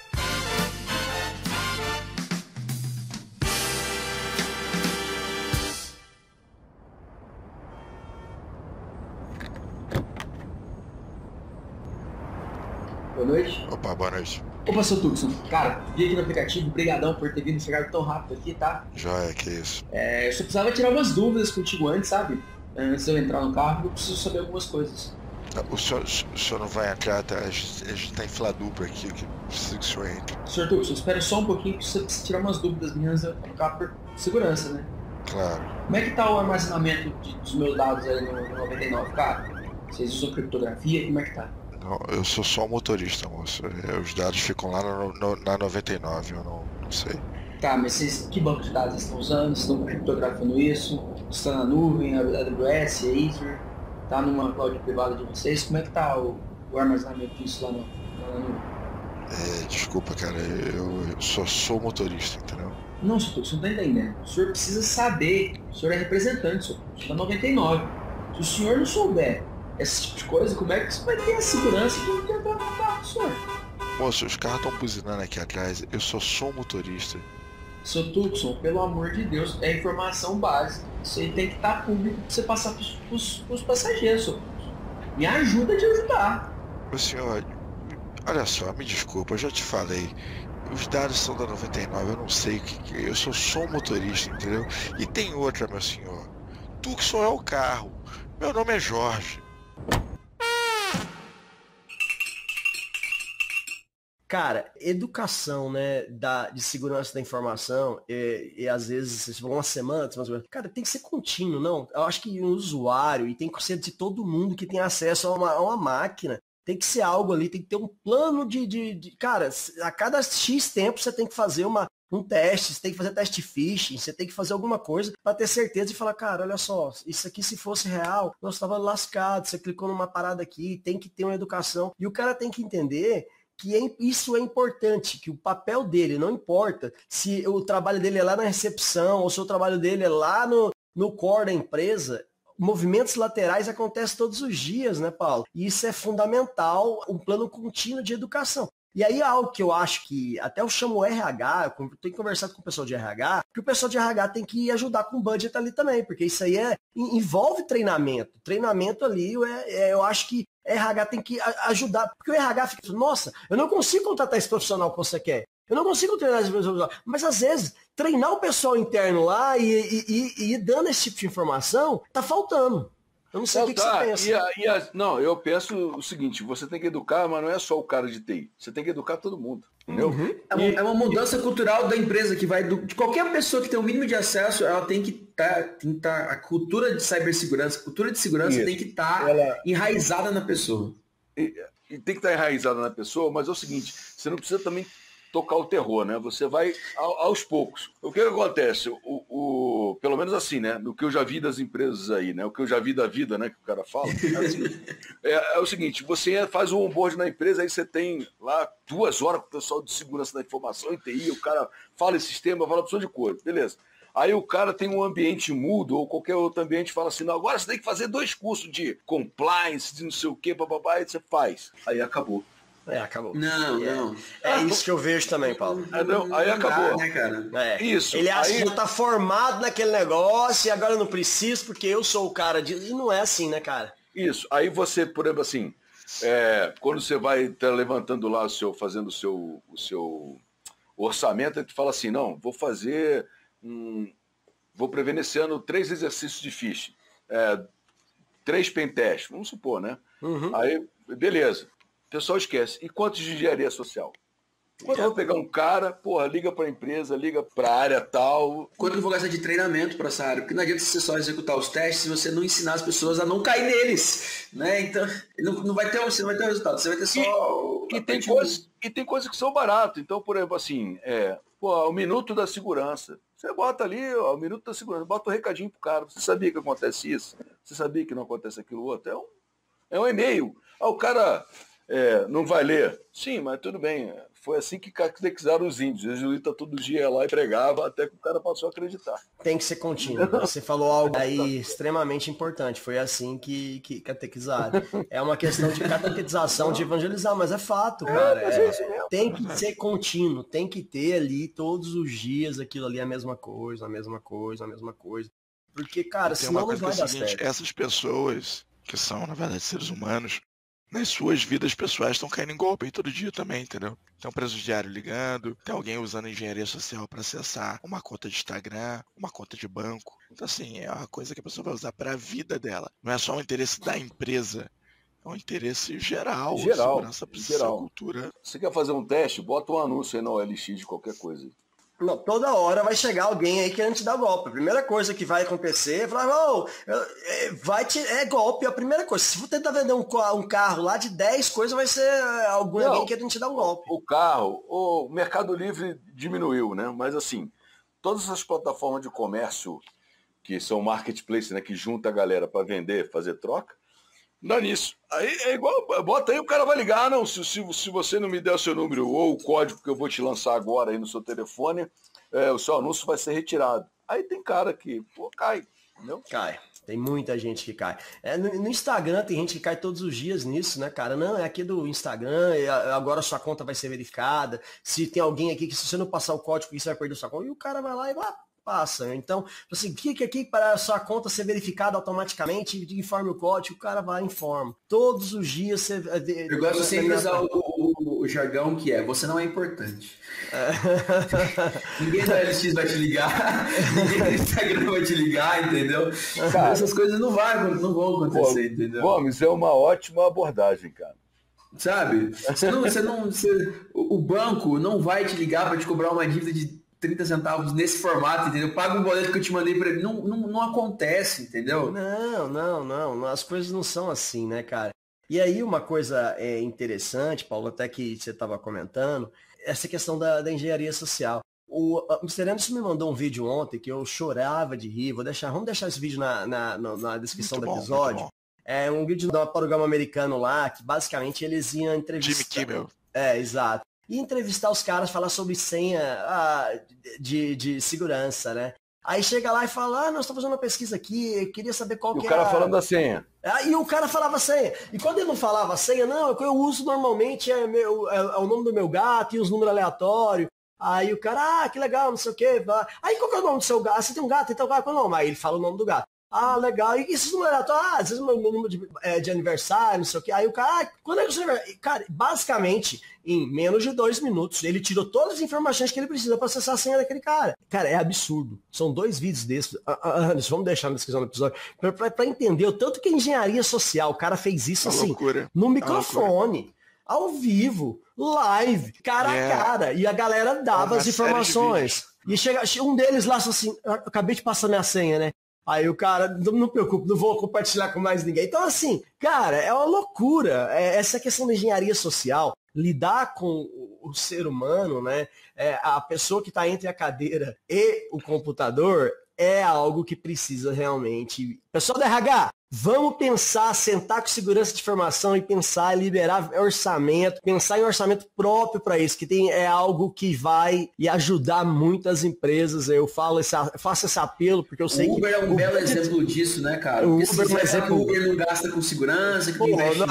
Speaker 3: Boa noite.
Speaker 2: Opa, boa noite.
Speaker 3: Opa, seu Tucson. Cara, vi aqui no aplicativo, brigadão por ter vindo chegar tão rápido aqui, tá?
Speaker 2: Joia, que isso.
Speaker 3: Eu só precisava tirar umas dúvidas contigo antes, sabe? Antes de eu entrar no carro, eu preciso saber algumas coisas.
Speaker 2: O senhor não vai entrar, tá? A gente tá em fila dupla aqui, que precisa que o senhor entre.
Speaker 3: Sr. Tucson, espera só um pouquinho que você precisa tirar umas dúvidas minhas no carro por segurança, né?
Speaker 2: Claro.
Speaker 3: Como é que tá o armazenamento dos meus dados aí no 99, cara? Vocês usam criptografia? Como é que tá?
Speaker 2: Não, eu sou só motorista, moço. Os dados ficam lá na 99, eu não sei.
Speaker 3: Tá, mas vocês, que banco de dados vocês estão usando? Vocês estão criptografando isso? Está na nuvem, AWS, Azure? Tá numa cloud privada de vocês? Como é que tá o armazenamento disso lá na nuvem?
Speaker 2: Desculpa, cara, eu só sou motorista, entendeu?
Speaker 3: Não, senhor, você não tá entendendo. O senhor precisa saber. O senhor é representante, senhor. O senhor tá 99. Se o senhor não souber esse tipo de coisa, como é que você vai ter a segurança de entrar no carro, senhor?
Speaker 2: Moço, os carros estão buzinando aqui atrás, eu só sou motorista.
Speaker 3: Seu Tucson, pelo amor de Deus, é informação básica. Isso aí tem que estar público pra você passar pros passageiros, senhor. Me ajuda a te ajudar.
Speaker 2: Ô senhor, olha só, me desculpa, eu já te falei. Os dados são da 99, eu não sei o que é. Eu sou só motorista, entendeu? E tem outra, meu senhor. Tucson é o carro. Meu nome é Jorge.
Speaker 4: Cara, educação, né, de segurança da informação, e às vezes, vocês vão uma semana, cara, tem que ser contínuo, não? Eu acho que o usuário, e tem que ser de todo mundo que tem acesso a uma máquina, tem que ser algo ali, tem que ter um plano cara, a cada X tempo você tem que fazer um teste, você tem que fazer teste phishing, você tem que fazer alguma coisa para ter certeza e falar, cara, olha só, isso aqui se fosse real, nós estava lascado, você clicou numa parada aqui, tem que ter uma educação, e o cara tem que entender que isso é importante, que o papel dele não importa se o trabalho dele é lá na recepção ou se o trabalho dele é lá no core da empresa. Movimentos laterais acontecem todos os dias, né, Paulo? E isso é fundamental, um plano contínuo de educação. E aí algo que eu acho que, até eu chamo o RH, eu tenho conversado com o pessoal de RH, que o pessoal de RH tem que ajudar com o budget ali também, porque isso aí envolve treinamento. Treinamento ali, eu acho que RH tem que ajudar, porque o RH fica, nossa, eu não consigo contratar esse profissional que você quer. Eu não consigo treinar esse profissional. Mas às vezes, treinar o pessoal interno lá e ir dando esse tipo de informação, tá faltando. Eu não sei o que você pensa.
Speaker 5: Não, eu penso o seguinte, você tem que educar, mas não é só o cara de TI. Você tem que educar todo mundo. Entendeu?
Speaker 3: Uhum. É uma mudança cultural da empresa que vai de qualquer pessoa que tem o mínimo de acesso, ela tem que estar a cultura de cibersegurança, a cultura de segurança tem que estar enraizada na pessoa.
Speaker 5: E tem que estar enraizada na pessoa, mas é o seguinte, você não precisa também tocar o terror, né? Você vai aos poucos. O que acontece? Pelo menos assim, né? No que eu já vi das empresas aí, né? O que eu já vi da vida, né? Que o cara fala. É o seguinte, você faz o onboard na empresa, aí você tem lá 2 horas com o pessoal de segurança da informação, em TI, o cara fala em sistema, fala opção de coisa, beleza. Aí o cara tem um ambiente mudo ou qualquer outro ambiente fala assim, não, agora você tem que fazer 2 cursos de compliance, de não sei o que, papapá, e você faz. Aí acabou.
Speaker 4: Acabou.
Speaker 3: Não.
Speaker 4: É isso que eu vejo também, Paulo.
Speaker 5: Aí acabou.
Speaker 3: Né, cara?
Speaker 5: Isso.
Speaker 4: Ele acha que já tá formado naquele negócio e agora eu não preciso porque eu sou o cara de... E não é assim, né, cara?
Speaker 5: Isso. Aí você, por exemplo, assim, quando você vai levantando lá fazendo o seu orçamento, aí tu fala assim, não, vou prever nesse ano 3 exercícios de phishing, 3 pentests, vamos supor, né? Uhum. Aí, beleza. O pessoal esquece. E quantos de engenharia social? Quando eu vou pegar um cara, liga para a empresa, liga para a área tal.
Speaker 3: Quanto eu vou gastar de treinamento para essa área? Porque não adianta você só executar os testes se você não ensinar as pessoas a não cair neles, né? Então, não vai ter, você não vai ter resultado, você vai ter só...
Speaker 5: E tem coisas que são baratas. Então, por exemplo, assim, o minuto da segurança. Você bota ali, o minuto da segurança, bota um recadinho pro cara. Você sabia que acontece isso? Você sabia que não acontece aquilo outro? É um e-mail. O cara... não vai ler. Sim, mas tudo bem. Foi assim que catequizaram os índios. O jesuíta todo dia ia lá e pregava até que o cara passou a acreditar.
Speaker 4: Tem que ser contínuo. Você falou algo aí extremamente importante. Foi assim que catequizaram. É uma questão de catequização, de evangelizar, mas é fato, cara. Tem que ser contínuo. Tem que ter ali todos os dias aquilo ali, a mesma coisa. Porque, cara, senão não vai dar certo.
Speaker 2: Essas pessoas, que são, na verdade, seres humanos, nas suas vidas pessoais estão caindo em golpe aí todo dia também, entendeu? Tem um presidiário ligando, tem alguém usando engenharia social para acessar uma conta de Instagram, uma conta de banco. Então, assim, é uma coisa que a pessoa vai usar para a vida dela. Não é só um interesse da empresa, é um interesse geral. Segurança precisa ser cultura.
Speaker 5: Você quer fazer um teste? Bota um anúncio aí na OLX de qualquer coisa.
Speaker 4: Não, toda hora vai chegar alguém aí querendo te dar golpe. A primeira coisa que vai acontecer é falar, é golpe. A primeira coisa, se você tentar vender um carro lá de 10 coisas, vai ser alguém querendo te dar um golpe.
Speaker 5: O Mercado Livre diminuiu, né? Mas assim, todas as plataformas de comércio que são marketplace, né? Que junta a galera para vender, fazer troca, dá nisso. Aí é igual, bota aí, o cara vai ligar, não, se você não me der o seu número ou o código que eu vou te lançar agora aí no seu telefone, o seu anúncio vai ser retirado. Aí tem cara que, cai, entendeu?
Speaker 4: Cai. Tem muita gente que cai. No Instagram tem gente que cai todos os dias nisso, né, cara? Não, é aqui do Instagram, agora sua conta vai ser verificada. Se tem alguém aqui que se você não passar o código, você vai perder sua conta. E o cara vai lá e passa. Então, assim, clique aqui para a sua conta ser verificada automaticamente, informe o código, o cara vai e informa. Todos os dias você...
Speaker 3: Eu gosto sempre de usar o jargão que você não é importante. Ninguém da LX vai te ligar, ninguém do Instagram vai te ligar, entendeu? Cara, essas coisas não vão acontecer, entendeu?
Speaker 5: Gomes, é uma ótima abordagem, cara.
Speaker 3: Sabe? O banco não vai te ligar para te cobrar uma dívida de 30 centavos nesse formato, entendeu? Paga um boleto que eu te mandei para ele. Não acontece, entendeu?
Speaker 4: Não. As coisas não são assim, né, cara? E aí uma coisa interessante, Paulo, até que você estava comentando, essa questão da engenharia social. O Mr. Anderson me mandou um vídeo ontem que eu chorava de rir. Vamos deixar esse vídeo na descrição do episódio. É um vídeo de um programa americano lá, que basicamente eles iam entrevistar...
Speaker 2: Jimmy Kimmel.
Speaker 4: Exato. E entrevistar os caras, falar sobre senha de segurança, né? Aí chega lá e fala, nós estamos fazendo uma pesquisa aqui, eu queria saber qual que é.
Speaker 5: O cara falando a senha.
Speaker 4: E o cara falava a senha. E quando ele não falava a senha, não, o que eu uso normalmente é o nome do meu gato e os números aleatórios. Aí o cara, que legal, não sei o quê. Aí qual que é o nome do seu gato? Você tem um gato? Então qual é o nome? Aí ele fala o nome do gato. Legal. E esses números aleatórios? Às vezes o meu número de aniversário, não sei o quê. Aí o cara, quando é que você... Cara, basicamente, em menos de 2 minutos, ele tirou todas as informações que ele precisa para acessar a senha daquele cara. Cara, é absurdo. São 2 vídeos desses. Vamos deixar na descrição do episódio. Pra entender o tanto que a engenharia social, o cara fez isso assim,
Speaker 2: loucura.
Speaker 4: no microfone, ao vivo, live, cara a cara. E a galera dava as informações. E chega um deles lá assim, acabei de passar minha senha, né? Aí o cara, não preocupe, não vou compartilhar com mais ninguém. Então, assim, cara, é uma loucura. Essa questão da engenharia social, lidar com o ser humano, né? A pessoa que está entre a cadeira e o computador é algo que precisa realmente... Pessoal da RH, vamos pensar, sentar com segurança de informação e pensar em liberar orçamento, pensar em orçamento próprio para isso, que é algo que vai ajudar muitas empresas. Eu faço esse apelo, porque eu sei que...
Speaker 3: O Uber é um belo exemplo disso, né, cara?
Speaker 4: O Uber é um exemplo...
Speaker 3: O Uber não gasta com segurança, que não investe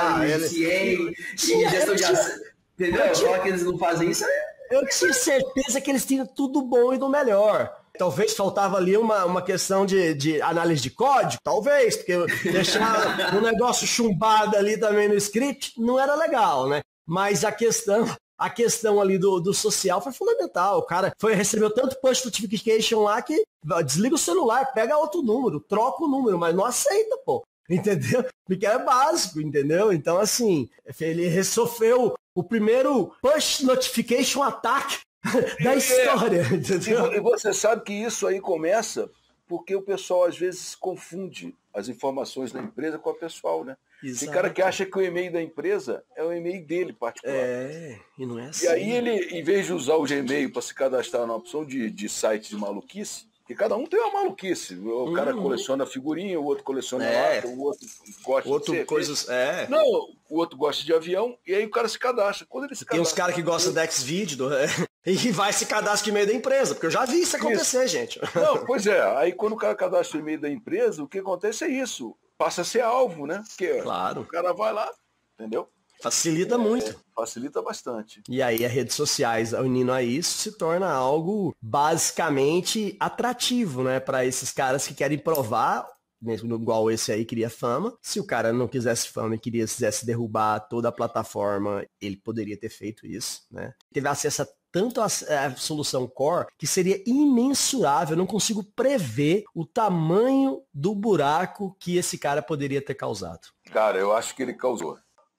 Speaker 3: em gestão de asset. Entendeu? Só que eles não fazem isso.
Speaker 4: Eu tinha certeza que eles tinham tudo bom e do melhor. Talvez faltava ali uma questão de análise de código, talvez, porque deixar um negócio chumbado ali também no script não era legal, né? Mas a questão ali do social foi fundamental. O cara recebeu tanto push notification lá que desliga o celular, pega outro número, troca o número, mas não aceita, pô. Entendeu? Porque é básico, entendeu? Então, assim, ele sofreu o primeiro push notification ataque da história, entendeu?
Speaker 5: E você sabe que isso aí começa porque o pessoal às vezes confunde as informações da empresa com a pessoal, né? Exato. Tem cara que acha que o e-mail da empresa é o e-mail dele particular.
Speaker 4: E não é assim.
Speaker 5: E aí ele, em vez de usar o Gmail para se cadastrar na opção de site de maluquice, porque cada um tem uma maluquice. O cara coleciona figurinha, o outro coleciona lata, o outro gosta de
Speaker 4: coisas.
Speaker 5: Não, o outro gosta de avião, e aí o cara se cadastra. Quando ele se cadastra,
Speaker 4: tem uns caras que gostam da Xvideo e vai se cadastrar no e-mail da empresa, porque eu já vi isso acontecer, gente.
Speaker 5: Não, pois é. Aí quando o cara cadastra o e-mail da empresa, o que acontece é isso. Passa a ser alvo, né? Porque
Speaker 4: claro.
Speaker 5: O cara vai lá, entendeu?
Speaker 4: Facilita muito.
Speaker 5: Facilita bastante.
Speaker 4: E aí as redes sociais, unindo a isso, se torna algo basicamente atrativo, né? Para esses caras que querem provar, igual esse aí queria fama. Se o cara não quisesse fama e quisesse derrubar toda a plataforma, ele poderia ter feito isso, né? Teve acesso a tanto a solução core que seria imensurável. Eu não consigo prever o tamanho do buraco que esse cara poderia ter causado.
Speaker 5: Cara, eu acho que ele causou.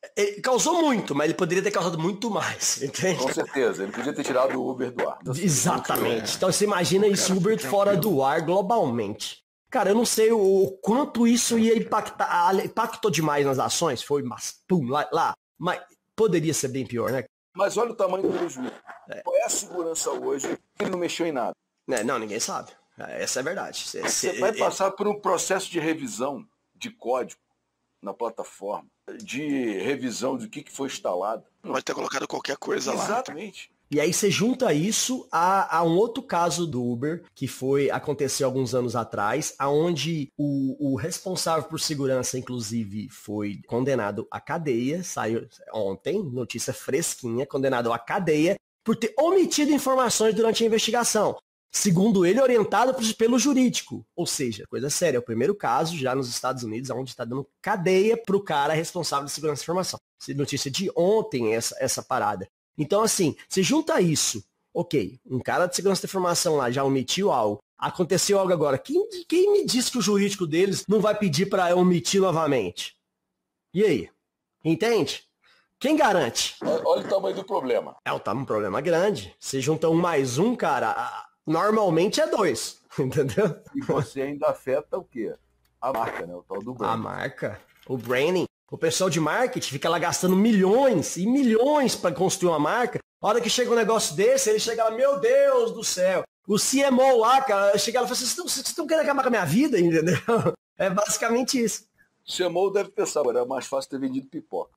Speaker 4: Ele causou muito, mas ele poderia ter causado muito mais, entende?
Speaker 5: Com certeza, ele podia ter tirado o Uber do ar.
Speaker 4: Exatamente. Então você imagina esse Uber fora do ar globalmente. Cara, eu não sei o quanto isso ia impactar. Impactou demais nas ações, foi, mas pum, lá. Mas poderia ser bem pior, né?
Speaker 5: Mas olha o tamanho do prejuízo. Qual é a segurança hoje? Ele não mexeu em nada.
Speaker 4: Não, ninguém sabe. Essa é a verdade.
Speaker 5: Você vai passar por um processo de revisão de código na plataforma, de revisão do que foi instalado.
Speaker 2: Pode ter colocado qualquer coisa lá.
Speaker 5: Exatamente.
Speaker 4: E aí você junta isso a um outro caso do Uber, que aconteceu alguns anos atrás, aonde o responsável por segurança, inclusive, foi condenado à cadeia, saiu ontem, notícia fresquinha, condenado à cadeia por ter omitido informações durante a investigação. Segundo ele, orientado pelo jurídico. Ou seja, coisa séria, é o primeiro caso já nos Estados Unidos, onde está dando cadeia para o cara responsável de segurança de informação. Notícia de ontem, essa parada. Então, assim, você junta isso, ok, um cara de segurança da informação lá já omitiu algo, aconteceu algo agora, quem me diz que o jurídico deles não vai pedir para omitir novamente? E aí? Entende? Quem garante?
Speaker 5: Olha o tamanho do problema.
Speaker 4: Um problema grande. Você junta um mais um, cara, normalmente é 2, entendeu?
Speaker 5: E você ainda afeta o quê? A marca, né? O tal do brand.
Speaker 4: A marca, o branding. O pessoal de marketing fica lá gastando milhões e milhões para construir uma marca. A hora que chega um negócio desse, ele chega lá, meu Deus do céu. O CMO lá, cara, chega lá e fala assim, vocês estão querendo acabar com a minha vida, entendeu? É basicamente isso.
Speaker 5: O CMO deve pensar, era mais fácil ter vendido pipoca.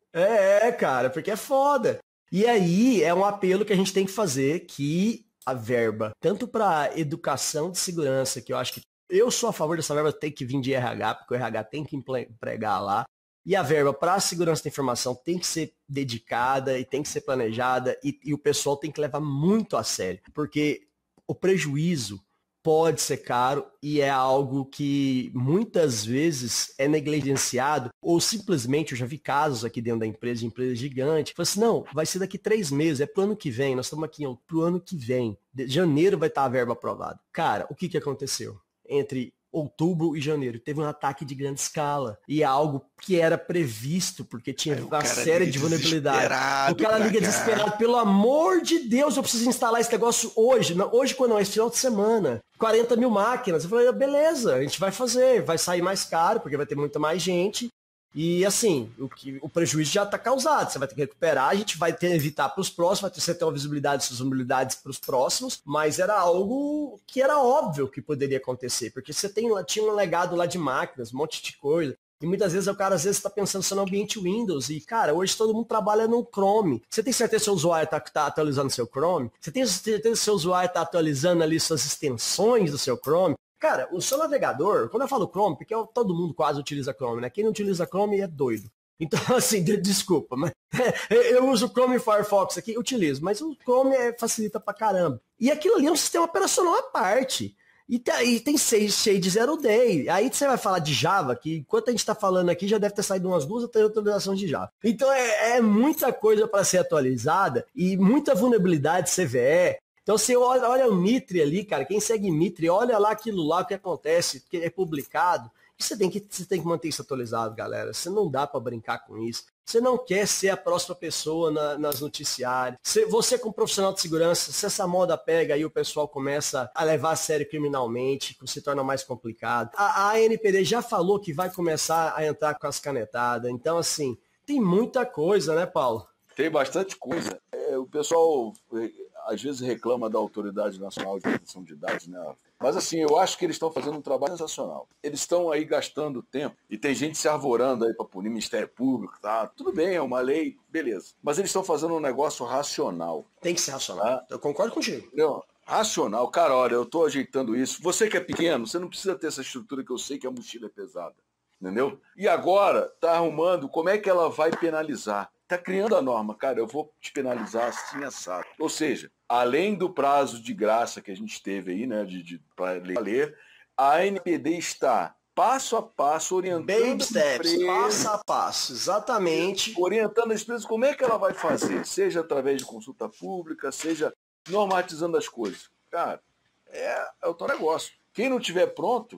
Speaker 4: Cara, porque é foda. E aí é um apelo que a gente tem que fazer, que a verba, tanto para educação de segurança, que eu acho que eu sou a favor dessa verba, tem que vir de RH, porque o RH tem que empregar lá. E a verba para a segurança da informação tem que ser dedicada e tem que ser planejada e o pessoal tem que levar muito a sério, porque o prejuízo pode ser caro e é algo que muitas vezes é negligenciado ou simplesmente, eu já vi casos aqui dentro da empresa, de empresa gigante, fala assim, não, vai ser daqui 3 meses, é pro ano que vem, nós estamos aqui pro ano que vem, janeiro vai estar a verba aprovada. Cara, o que aconteceu? Entre outubro e janeiro, teve um ataque de grande escala. E é algo que era previsto, porque tinha uma série de vulnerabilidades. O cara liga desesperado, pelo amor de Deus, eu preciso instalar esse negócio hoje. Não, hoje quando não, esse final de semana. 40 mil máquinas. Eu falei, beleza, a gente vai fazer, vai sair mais caro, porque vai ter muita mais gente. E assim, o prejuízo já está causado, você vai ter que recuperar, a gente vai ter que evitar para os próximos, você ter uma visibilidade, suas vulnerabilidades para os próximos, mas era algo que era óbvio que poderia acontecer, porque você tinha um legado lá de máquinas, um monte de coisa, e muitas vezes o cara às vezes está pensando só no ambiente Windows, e cara, hoje todo mundo trabalha no Chrome, você tem certeza que seu usuário está atualizando seu Chrome? Você tem certeza que seu usuário está atualizando ali suas extensões do seu Chrome? Cara, o seu navegador, quando eu falo Chrome, porque todo mundo quase utiliza Chrome, né? Quem não utiliza Chrome é doido. Então, assim, desculpa, mas eu uso o Chrome e Firefox aqui, utilizo, mas o Chrome facilita pra caramba. E aquilo ali é um sistema operacional à parte. E tem shade zero day. Aí você vai falar de Java, que enquanto a gente tá falando aqui, já deve ter saído umas 2 ou 3 atualizações de Java. Então é muita coisa para ser atualizada e muita vulnerabilidade CVE. Então você olha o Mitre ali, cara, quem segue Mitre, olha lá aquilo lá, o que acontece, que é publicado, e você tem que manter isso atualizado, galera. Você não dá para brincar com isso. Você não quer ser a próxima pessoa nas noticiários. Você como profissional de segurança, se essa moda pega aí o pessoal começa a levar a sério criminalmente, se torna mais complicado. A ANPD já falou que vai começar a entrar com as canetadas. Então, assim, tem muita coisa, né, Paulo?
Speaker 5: Tem bastante coisa. O pessoal às vezes reclama da Autoridade Nacional de Proteção de Dados, né? Mas assim, eu acho que eles estão fazendo um trabalho sensacional. Eles estão aí gastando tempo e tem gente se arvorando aí para punir Ministério Público, tá? Tudo bem, é uma lei, beleza. Mas eles estão fazendo um negócio racional.
Speaker 4: Tem que ser racional. Tá? Eu concordo contigo.
Speaker 5: Não, racional. Cara, olha, eu estou ajeitando isso. Você que é pequeno, você não precisa ter essa estrutura que eu sei que a mochila é pesada. Entendeu? E agora tá arrumando como é que ela vai penalizar. Tá criando a norma, cara, eu vou te penalizar assim assado. Ou seja, além do prazo de graça que a gente teve aí, né, para ler, a ANPD está passo a passo orientando
Speaker 4: Baby steps, passo a passo, exatamente.
Speaker 5: Orientando as empresas como é que ela vai fazer, seja através de consulta pública, seja normatizando as coisas. Cara, é o teu negócio. Quem não tiver pronto,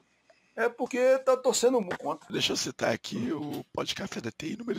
Speaker 5: é porque tá torcendo muito contra.
Speaker 2: Deixa eu citar aqui o Podcast Café da TI número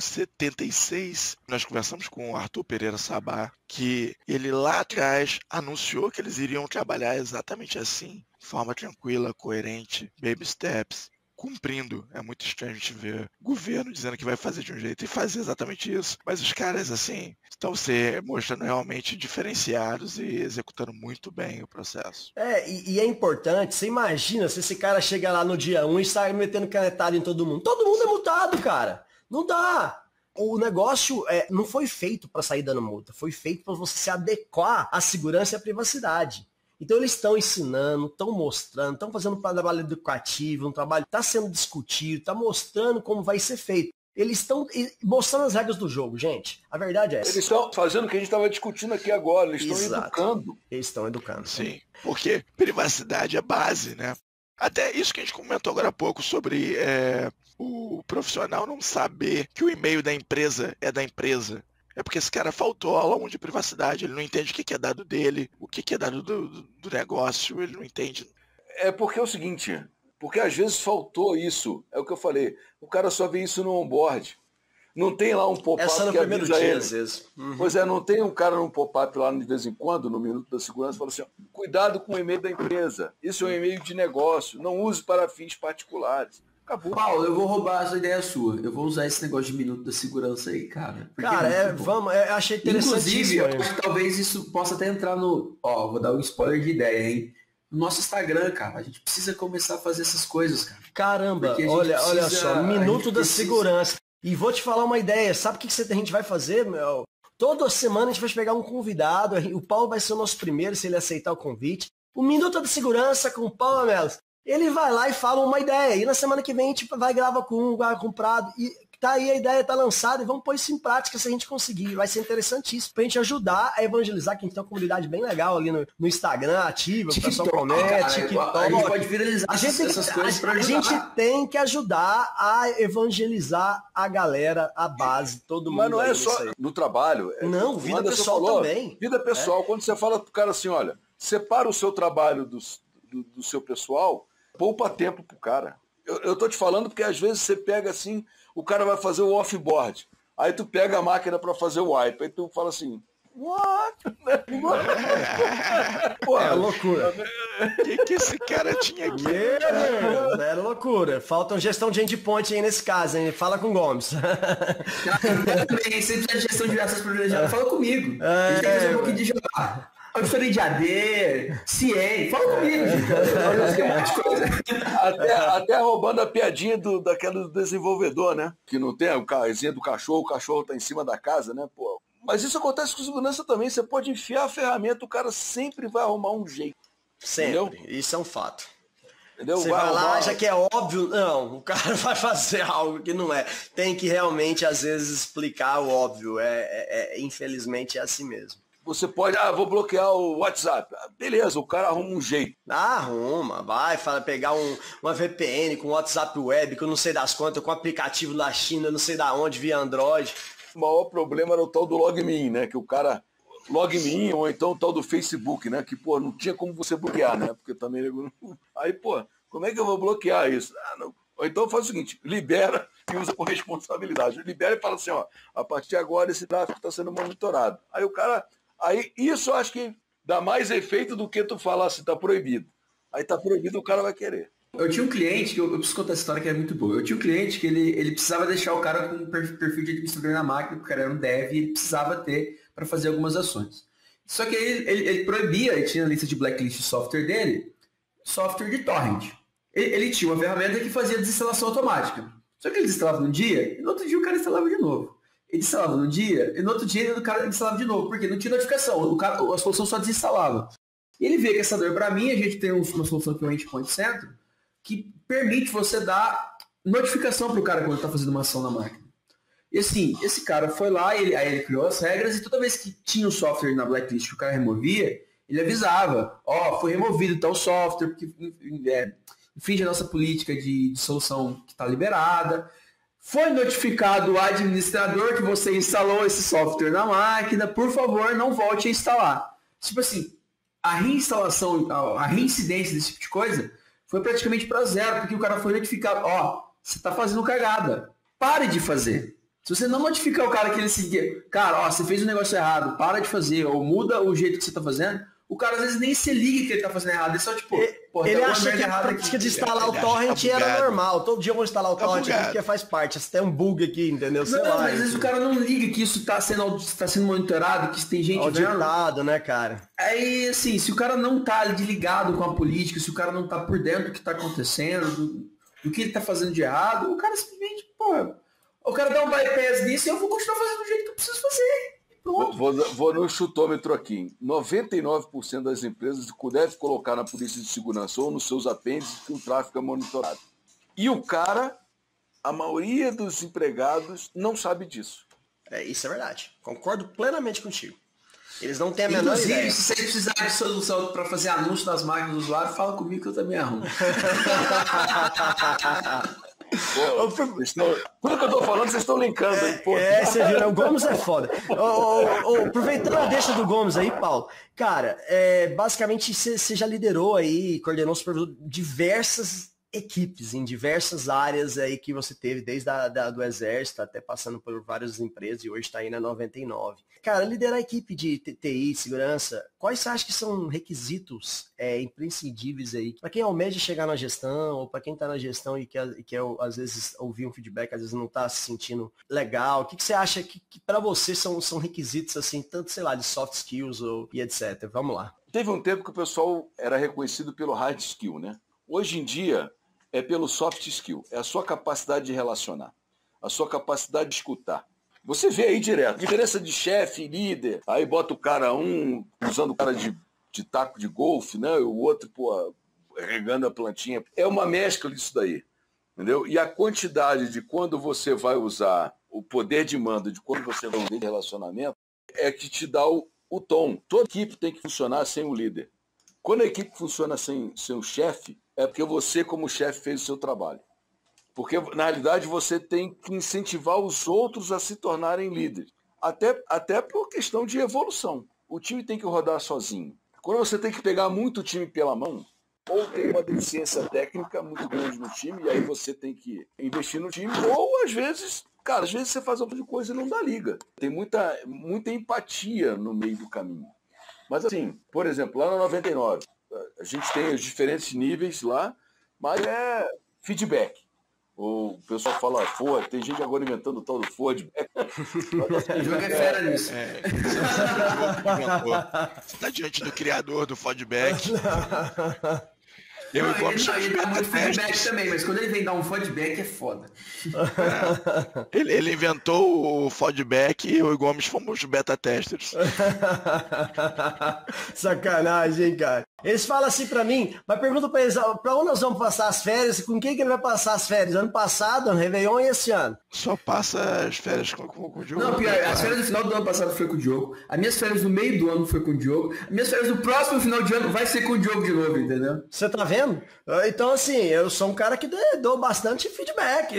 Speaker 2: 76. Nós conversamos com o Arthur Pereira Sabá, que ele lá atrás anunciou que eles iriam trabalhar exatamente assim, de forma tranquila, coerente, baby steps, cumprindo. É muito estranho a gente ver o governo dizendo que vai fazer de um jeito e fazer exatamente isso. Mas os caras, assim, estão se mostrando realmente diferenciados e executando muito bem o processo.
Speaker 4: E é importante, você imagina se esse cara chega lá no dia 1 e sai metendo canetada em todo mundo. Todo mundo é multado, cara. Não dá. O negócio não foi feito para sair dando multa, foi feito para você se adequar à segurança e à privacidade. Então eles estão ensinando, estão mostrando, estão fazendo um trabalho educativo, um trabalho está sendo discutido, está mostrando como vai ser feito. Eles estão mostrando as regras do jogo, gente. A verdade é essa.
Speaker 5: Eles estão fazendo o que a gente estava discutindo aqui agora, eles estão educando.
Speaker 4: Eles estão educando.
Speaker 2: Sim, porque privacidade é base, né? Até isso que a gente comentou agora há pouco sobre o profissional não saber que o e-mail da empresa é da empresa. É porque esse cara faltou aula 1 de privacidade, ele não entende o que é dado dele, o que é dado do negócio, ele não entende.
Speaker 5: É porque é o seguinte, porque às vezes faltou isso, é o que eu falei, o cara só vê isso no onboard. Não tem lá um pop-up que avisa ele.
Speaker 4: Às vezes. Uhum.
Speaker 5: Pois é, não tem um cara num pop-up lá de vez em quando, no Minuto da Segurança, fala assim, ó, cuidado com o e-mail da empresa, isso é um e-mail de negócio, não use para fins particulares. Acabou.
Speaker 3: Paulo, eu vou roubar essa ideia sua. Eu vou usar esse negócio de Minuto da Segurança aí, cara.
Speaker 4: Cara, achei interessante.
Speaker 3: Inclusive, eu acho que talvez isso possa até entrar no... Ó, vou dar um spoiler de ideia, hein? No nosso Instagram, cara. A gente precisa começar a fazer essas coisas, cara.
Speaker 4: Caramba, olha só. Minuto da Segurança. E vou te falar uma ideia. Sabe o que a gente vai fazer, meu? Toda semana a gente vai pegar um convidado. O Paulo vai ser o nosso primeiro, se ele aceitar o convite. O Minuto da Segurança com o Paulo Amelos. Ele vai lá e fala uma ideia. E na semana que vem a gente vai gravar com o Prado. E tá aí, a ideia tá lançada e vamos pôr isso em prática se a gente conseguir. Vai ser interessantíssimo pra gente ajudar a evangelizar, que a gente tem uma comunidade bem legal ali no Instagram, ativa, o pessoal comenta, TikTok.
Speaker 3: A gente pode viralizar essas coisas pra ajudar.
Speaker 4: A gente tem que ajudar a evangelizar a galera, a base, todo mundo.
Speaker 5: Mas não é só no trabalho.
Speaker 4: Não, vida pessoal também.
Speaker 5: Vida pessoal. Quando você fala pro cara assim, olha, separa o seu trabalho do seu pessoal, poupa tempo pro cara. Eu tô te falando porque às vezes você pega assim, o cara vai fazer o offboard, aí tu pega a máquina para fazer o wipe, aí tu fala assim, what?
Speaker 4: É loucura.
Speaker 2: O que esse cara tinha aqui?
Speaker 4: É loucura. Falta gestão de endpoint aí nesse caso, hein? Fala com o Gomes.
Speaker 3: Cara, também, se precisa de gestão de acesso privilegiado, fala comigo. A gente tem que fazer um pouquinho de jogar. Eu falei de AD, CIEM, fala comigo,
Speaker 5: até roubando a piadinha daquele desenvolvedor, né? Que não tem o carrinho do cachorro, o cachorro tá em cima da casa, né? Pô. Mas isso acontece com segurança também. Você pode enfiar a ferramenta, o cara sempre vai arrumar um jeito.
Speaker 4: Sempre.
Speaker 5: Entendeu?
Speaker 4: Isso é um fato.
Speaker 5: Entendeu?
Speaker 4: Você vai lá, já que é óbvio, não, o cara vai fazer algo que não é. Tem que realmente, às vezes, explicar o óbvio. Infelizmente, é assim mesmo.
Speaker 5: Você pode, vou bloquear o WhatsApp. Beleza, o cara arruma um jeito.
Speaker 4: Arruma, vai pegar uma VPN com WhatsApp web, que eu não sei das quantas, com aplicativo da China, não sei da onde, via Android.
Speaker 5: O maior problema era o tal do LogMeIn, né? Que o cara, LogMeIn, ou então o tal do Facebook, né? Que, pô, não tinha como você bloquear, né? Porque também... Aí, pô, como é que eu vou bloquear isso? Não. Ou então faz o seguinte, libera e usa com responsabilidade. Libera e fala assim, ó, a partir de agora esse tráfego está sendo monitorado. Aí o cara... Aí isso eu acho que dá mais efeito do que tu falar se tá proibido. Aí tá proibido, o cara vai querer.
Speaker 3: Eu tinha um cliente, que eu preciso contar essa história que é muito boa. Eu tinha um cliente que ele precisava deixar o cara com um perfil de administrador na máquina, porque o cara era um dev e ele precisava ter para fazer algumas ações. Só que ele proibia, ele tinha a lista de blacklist de software dele, software de torrent. Ele tinha uma ferramenta que fazia desinstalação automática. Só que ele desinstalava num dia, e no outro dia o cara instalava de novo. Ele instalava num dia, e no outro dia o cara instalava de novo, porque não tinha notificação, a solução só desinstalava. E ele veio com essa dor para mim, a gente tem uma solução que é o Endpoint Center, que permite você dar notificação para o cara quando está fazendo uma ação na máquina. E assim, esse cara foi lá, aí ele criou as regras, e toda vez que tinha um software na blacklist que o cara removia, ele avisava, foi removido tal software, porque infringe a nossa política de solução que está liberada. Foi notificado o administrador que você instalou esse software na máquina, por favor, não volte a instalar. Tipo assim, a reinstalação, a reincidência desse tipo de coisa foi praticamente para zero, porque o cara foi notificado, ó, você tá fazendo cagada, pare de fazer. Se você não notificar o cara que ele seguir, cara, ó, você fez um negócio errado, para de fazer, ou muda o jeito que você tá fazendo, o cara às vezes nem se liga que ele tá fazendo errado, ele só tipo, porra,
Speaker 4: ele
Speaker 3: tá
Speaker 4: acha que a prática de instalar o torrent era normal, todo dia eu vou instalar o torrent aqui porque faz parte, se tem um bug aqui, entendeu? Sei lá,
Speaker 3: mas às vezes o cara não liga que isso tá sendo monitorado, que tem gente
Speaker 4: auditado, né, cara?
Speaker 3: Aí, assim, se o cara não tá ligado com a política, se o cara não tá por dentro do que tá acontecendo, do que ele tá fazendo de errado, o cara simplesmente, porra, o cara dá um bypass nisso e eu vou continuar fazendo do jeito que eu preciso fazer.
Speaker 5: Vou no chutômetro aqui. 99% das empresas devem colocar na polícia de segurança ou nos seus apêndices que o tráfego é monitorado. E o cara, a maioria dos empregados não sabe disso.
Speaker 4: Isso é verdade. Concordo plenamente contigo. Eles não têm a menor ideia.
Speaker 3: Inclusive, se você precisar de solução para fazer anúncio nas máquinas do usuário, fala comigo que eu também arrumo.
Speaker 5: Tudo que eu tô falando, vocês estão linkando.
Speaker 4: Você viu, né? O Gomes é foda. Aproveitando a deixa do Gomes aí, Paulo, cara, basicamente você já liderou aí, coordenou diversas equipes em diversas áreas aí que você teve, desde do Exército até passando por várias empresas e hoje está aí na 99. Cara, liderar a equipe de TI, segurança, quais você acha que são requisitos imprescindíveis aí para quem almeja chegar na gestão ou para quem está na gestão e quer às vezes ouvir um feedback, às vezes não está se sentindo legal? O que você acha que para você são requisitos assim, tanto, sei lá, de soft skills e etc? Vamos lá.
Speaker 5: Teve um tempo que o pessoal era reconhecido pelo hard skill, né? Hoje em dia é pelo soft skill, é a sua capacidade de relacionar, a sua capacidade de escutar. Você vê aí direto, diferença de chefe, líder, aí bota o cara usando o cara de taco de golfe, né? O outro, regando a plantinha. É uma mescla disso daí, entendeu? E a quantidade de quando você vai usar o poder de mando, de quando você vai usar de relacionamento, é que te dá o tom. Toda equipe tem que funcionar sem o líder. Quando a equipe funciona sem o chefe, é porque você, como chefe, fez o seu trabalho. Porque, na realidade, você tem que incentivar os outros a se tornarem líderes. Até por questão de evolução. O time tem que rodar sozinho. Quando você tem que pegar muito o time pela mão, ou tem uma deficiência técnica muito grande no time, e aí você tem que investir no time, ou, às vezes você faz outra coisa e não dá liga. Tem muita empatia no meio do caminho. Mas, assim, por exemplo, lá na 99, a gente tem os diferentes níveis lá, mas é feedback. O pessoal fala Ford, tem gente agora inventando o tal do Ford.
Speaker 3: O jogo é fera nisso.
Speaker 2: Você está diante do criador do feedback.
Speaker 3: Ele dá muito feedback também, mas quando ele vem dar um feedback é foda.
Speaker 2: Ele inventou o feedback e eu e o Gomes fomos beta testers.
Speaker 4: Sacanagem, hein, cara. Eles falam assim pra mim, mas pergunta pra eles, pra onde nós vamos passar as férias? Com quem que ele vai passar as férias? Ano passado, ano Réveillon e esse ano?
Speaker 2: Só passa as férias com o Diogo.
Speaker 3: Não, pior, as férias do final do ano passado foi com o Diogo. As minhas férias do meio do ano foi com o Diogo. As minhas férias do próximo final de ano vai ser com o Diogo de novo, entendeu?
Speaker 4: Você tá vendo? Então, assim, eu sou um cara que dou bastante feedback.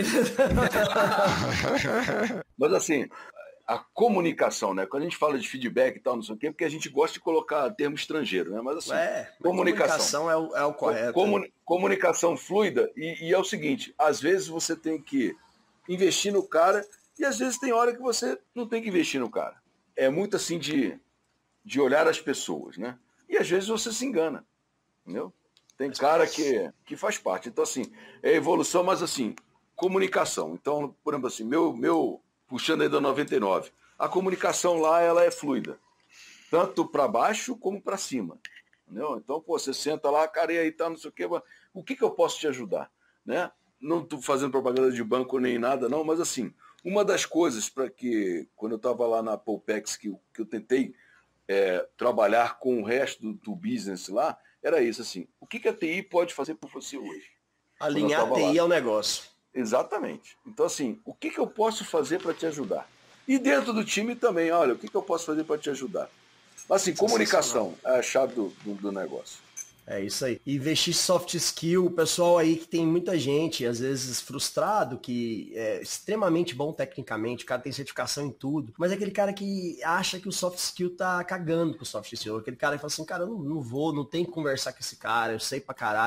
Speaker 5: Mas, assim, a comunicação, né? Quando a gente fala de feedback e tal, não sei o quê, porque a gente gosta de colocar termo estrangeiro, né? Mas, assim, comunicação
Speaker 4: é o correto.
Speaker 5: Comunicação fluida e é o seguinte, às vezes você tem que investir no cara e às vezes tem hora que você não tem que investir no cara. É muito assim de olhar as pessoas, né? E às vezes você se engana, entendeu? Tem cara que faz parte. Então, assim, é evolução, mas, assim, comunicação. Então, por exemplo, assim, meu puxando aí da 99, a comunicação lá, ela é fluida. Tanto para baixo como para cima. Entendeu? Então, você senta lá, cara, e aí tá, não sei o quê, mas o que eu posso te ajudar? Né? Não estou fazendo propaganda de banco nem nada, não, mas, assim, uma das coisas para que, quando eu estava lá na Polpex, que eu tentei trabalhar com o resto do business lá, era isso, assim, o que a TI pode fazer por você hoje?
Speaker 4: Alinhar a TI ao negócio.
Speaker 5: Exatamente. Então, assim, o que eu posso fazer para te ajudar? E dentro do time também, olha, o que eu posso fazer para te ajudar? Assim, comunicação é a chave do negócio.
Speaker 4: É isso aí. Investir soft skill, o pessoal aí que tem muita gente, às vezes frustrado, que é extremamente bom tecnicamente, o cara tem certificação em tudo, mas é aquele cara que acha que o soft skill tá cagando com o soft skill. Aquele cara que fala assim, cara, eu não vou, não tem que conversar com esse cara, eu sei pra caralho.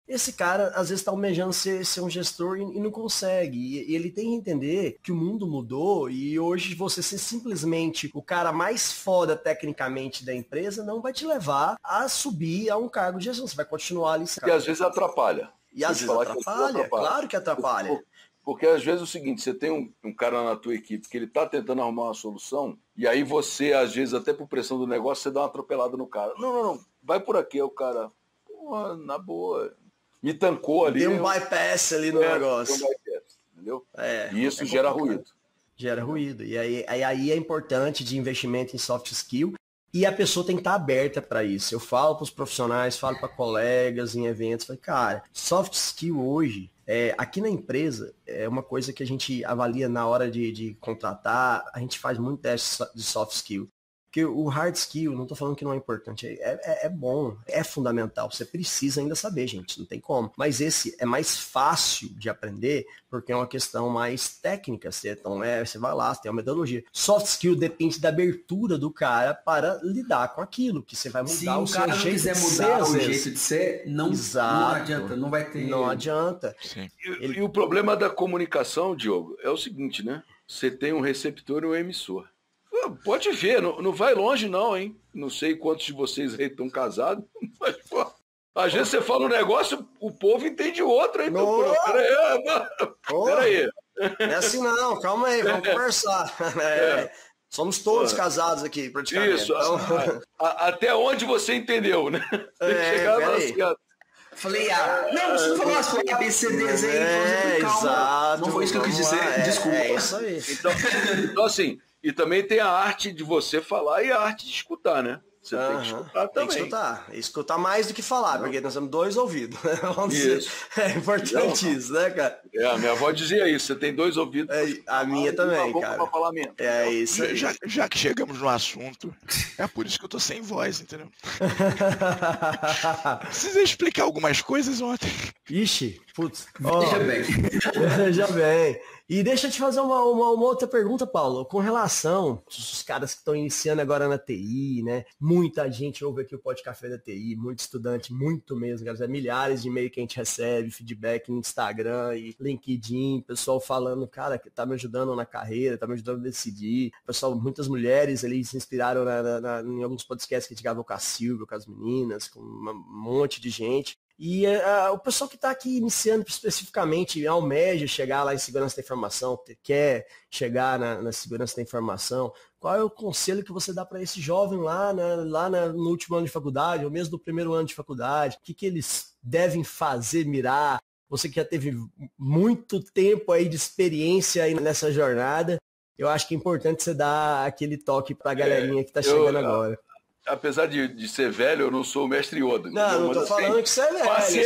Speaker 4: Esse cara, às vezes, está almejando ser um gestor e não consegue. E ele tem que entender que o mundo mudou e hoje você ser simplesmente o cara mais foda tecnicamente da empresa não vai te levar a subir a um cargo de gestão. Você vai continuar ali.
Speaker 5: E às vezes atrapalha.
Speaker 4: E às vezes atrapalha, claro que atrapalha.
Speaker 5: Porque às vezes é o seguinte, você tem um cara na tua equipe que ele tá tentando arrumar uma solução, e aí você, às vezes, até por pressão do negócio, você dá uma atropelada no cara. Não, vai por aqui. O cara, porra, na boa, me tancou ali.
Speaker 4: Tem um bypass ali no negócio.
Speaker 5: Tem um bypass, entendeu? E isso
Speaker 4: é
Speaker 5: gera ruído.
Speaker 4: Gera ruído. E aí é importante de investimento em soft skill. E a pessoa tem que estar aberta para isso. Eu falo para os profissionais, falo para colegas em eventos, falo, cara, soft skill hoje, aqui na empresa, é uma coisa que a gente avalia na hora de contratar, a gente faz muito teste de soft skill. Porque o hard skill, não estou falando que não é importante, é bom, é fundamental, você precisa ainda saber, gente, não tem como. Mas esse é mais fácil de aprender, porque é uma questão mais técnica, então você vai lá, você tem uma metodologia. Soft skill depende da abertura do cara para lidar com aquilo, que você vai mudar o seu jeito de ser. Se o cara não quiser mudar o jeito
Speaker 3: de ser, não adianta, não vai ter...
Speaker 4: Não adianta.
Speaker 5: E o problema da comunicação, Diogo, é o seguinte, né? Você tem um receptor e um emissor. Pode ver, não vai longe não, hein? Não sei quantos de vocês aí estão casados, mas, pô, às vezes você fala um negócio, o povo entende outro, hein? Então, peraí.
Speaker 4: Não é assim não, calma aí, vamos conversar. Somos todos casados aqui, praticamente.
Speaker 5: Isso, então... até onde você entendeu, né? Tem que chegar lá certo.
Speaker 3: Falei, não, você não falou as coisas ABCDs aí, calma.
Speaker 4: Exato.
Speaker 3: Não foi isso que eu quis dizer, desculpa.
Speaker 4: É isso aí.
Speaker 5: Então, assim, e também tem a arte de você falar e a arte de escutar, né? Você tem que escutar também.
Speaker 4: Tem que escutar mais do que falar, porque nós temos 2 ouvidos. Vamos dizer, é importante isso, né, cara?
Speaker 5: A minha avó dizia isso, você tem 2 ouvidos.
Speaker 4: A minha também, cara.
Speaker 5: Pra falar mesmo.
Speaker 4: É isso aí.
Speaker 2: Já que chegamos no assunto, é por isso que eu tô sem voz, entendeu? Precisei explicar algumas coisas ontem.
Speaker 4: Ixi, putz.
Speaker 3: Veja bem.
Speaker 4: E deixa eu te fazer uma outra pergunta, Paulo, com relação aos caras que estão iniciando agora na TI, né? Muita gente ouve aqui o Podcafé da TI, muito estudante, muito mesmo, cara. Milhares de e-mail que a gente recebe, feedback no Instagram e LinkedIn, pessoal falando, cara, que tá me ajudando na carreira, tá me ajudando a decidir. Pessoal, muitas mulheres ali se inspiraram em alguns podcasts que a gente gravou com a Silvia, com as meninas, com um monte de gente. E o pessoal que está aqui iniciando especificamente, almeja chegar lá em segurança da informação, quer chegar na segurança da informação, qual é o conselho que você dá para esse jovem no último ano de faculdade, ou mesmo no primeiro ano de faculdade? O que eles devem fazer, mirar? Você que já teve muito tempo aí de experiência aí nessa jornada, eu acho que é importante você dar aquele toque para a galerinha que está chegando agora.
Speaker 5: Apesar de ser velho, eu não sou o mestre Yoda.
Speaker 4: Não tô falando que você é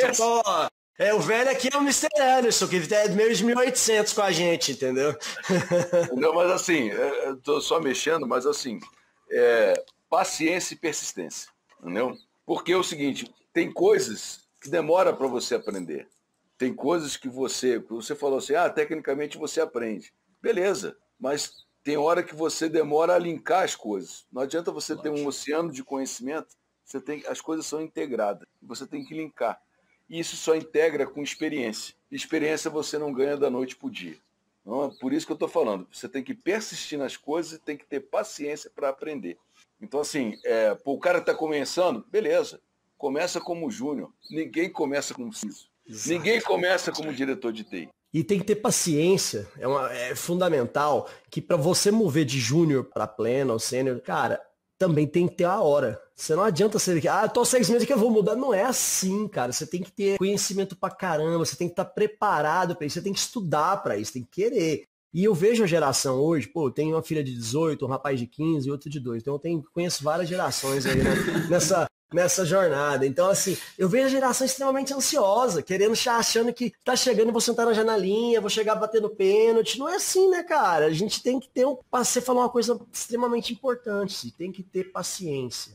Speaker 4: velho. O velho aqui é o Mr. Anderson, que é meio de 1800 com a gente, entendeu?
Speaker 5: Não, mas assim, eu tô só mexendo, mas assim, paciência e persistência, entendeu? Porque é o seguinte, tem coisas que demora para você aprender. Tem coisas que você falou assim, tecnicamente você aprende. Beleza, mas... tem hora que você demora a linkar as coisas. Não adianta você ter um oceano de conhecimento, as coisas são integradas. Você tem que linkar. E isso só integra com experiência. Experiência você não ganha da noite para o dia. Não, por isso que eu estou falando. Você tem que persistir nas coisas e tem que ter paciência para aprender. Então, assim, o cara está começando, beleza. Começa como júnior. Ninguém começa como CISO. Ninguém começa como diretor de TI.
Speaker 4: E tem que ter paciência, é fundamental, que para você mover de júnior para pleno ou sênior, cara, também tem que ter a hora. Você não adianta ser tô 6 meses que eu vou mudar. Não é assim, cara. Você tem que ter conhecimento pra caramba, você tem que estar preparado para isso, você tem que estudar para isso, tem que querer. E eu vejo a geração hoje, eu tenho uma filha de 18, um rapaz de 15 e outro de 2. Então eu conheço várias gerações aí, né? nessa jornada. Então, assim, eu vejo a geração extremamente ansiosa, achando que tá chegando e vou sentar na janelinha, vou chegar batendo pênalti. Não é assim, né, cara? A gente tem que ter Você falou uma coisa extremamente importante, tem que ter paciência.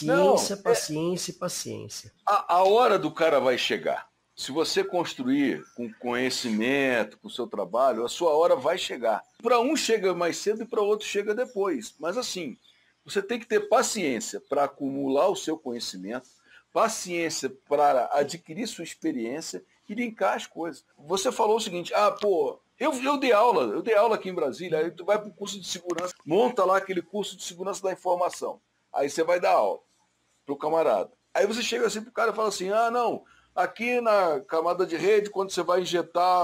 Speaker 4: Paciência.
Speaker 5: A hora do cara vai chegar. Se você construir com conhecimento, com o seu trabalho, a sua hora vai chegar. Para um chega mais cedo e para outro chega depois. Mas assim, você tem que ter paciência para acumular o seu conhecimento, paciência para adquirir sua experiência e linkar as coisas. Você falou o seguinte, eu dei aula aqui em Brasília, aí tu vai para o curso de segurança, monta lá aquele curso de segurança da informação. Aí você vai dar aula pro camarada. Aí você chega assim pro cara e fala assim, não, aqui na camada de rede, quando você vai injetar,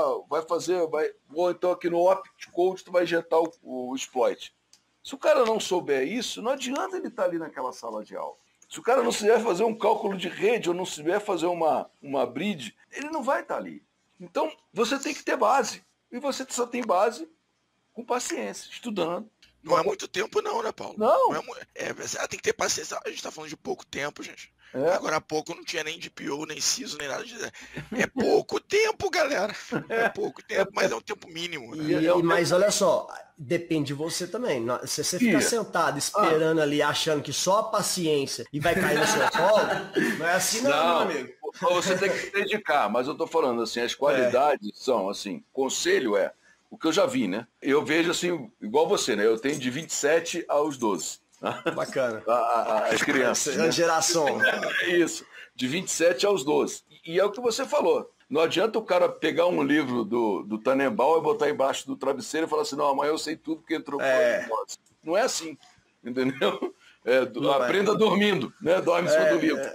Speaker 5: ou então aqui no opcode, tu vai injetar o exploit. Se o cara não souber isso, não adianta ele estar ali naquela sala de aula. Se o cara não souber fazer um cálculo de rede ou não souber fazer uma bridge, ele não vai estar ali. Então, você tem que ter base. E você só tem base com paciência, estudando.
Speaker 2: Não é muito tempo não, né, Paulo?
Speaker 5: Não.
Speaker 2: Tem que ter paciência. A gente tá falando de pouco tempo, gente. Agora há pouco não tinha nem DPO, nem CISO, nem nada. É pouco tempo, galera. É pouco tempo, mas é um tempo mínimo. Né?
Speaker 4: Mas olha só, depende de você também. Se você ficar sentado esperando ali, achando que só a paciência e vai cair no seu colo, não é assim não, meu amigo.
Speaker 5: Você tem que se dedicar, mas eu tô falando assim, as qualidades são assim, conselho o que eu já vi, né? Eu vejo assim, igual você, né? Eu tenho de 27 aos 12.
Speaker 4: Bacana.
Speaker 5: As crianças.
Speaker 4: Né? Geração.
Speaker 5: Isso, de 27 aos 12. E é o que você falou. Não adianta o cara pegar um livro do Tannenbaum e botar embaixo do travesseiro e falar assim, não, amanhã eu sei tudo porque entrou por. Não é assim, entendeu? Aprenda dormindo, né? Dorme em cima do livro.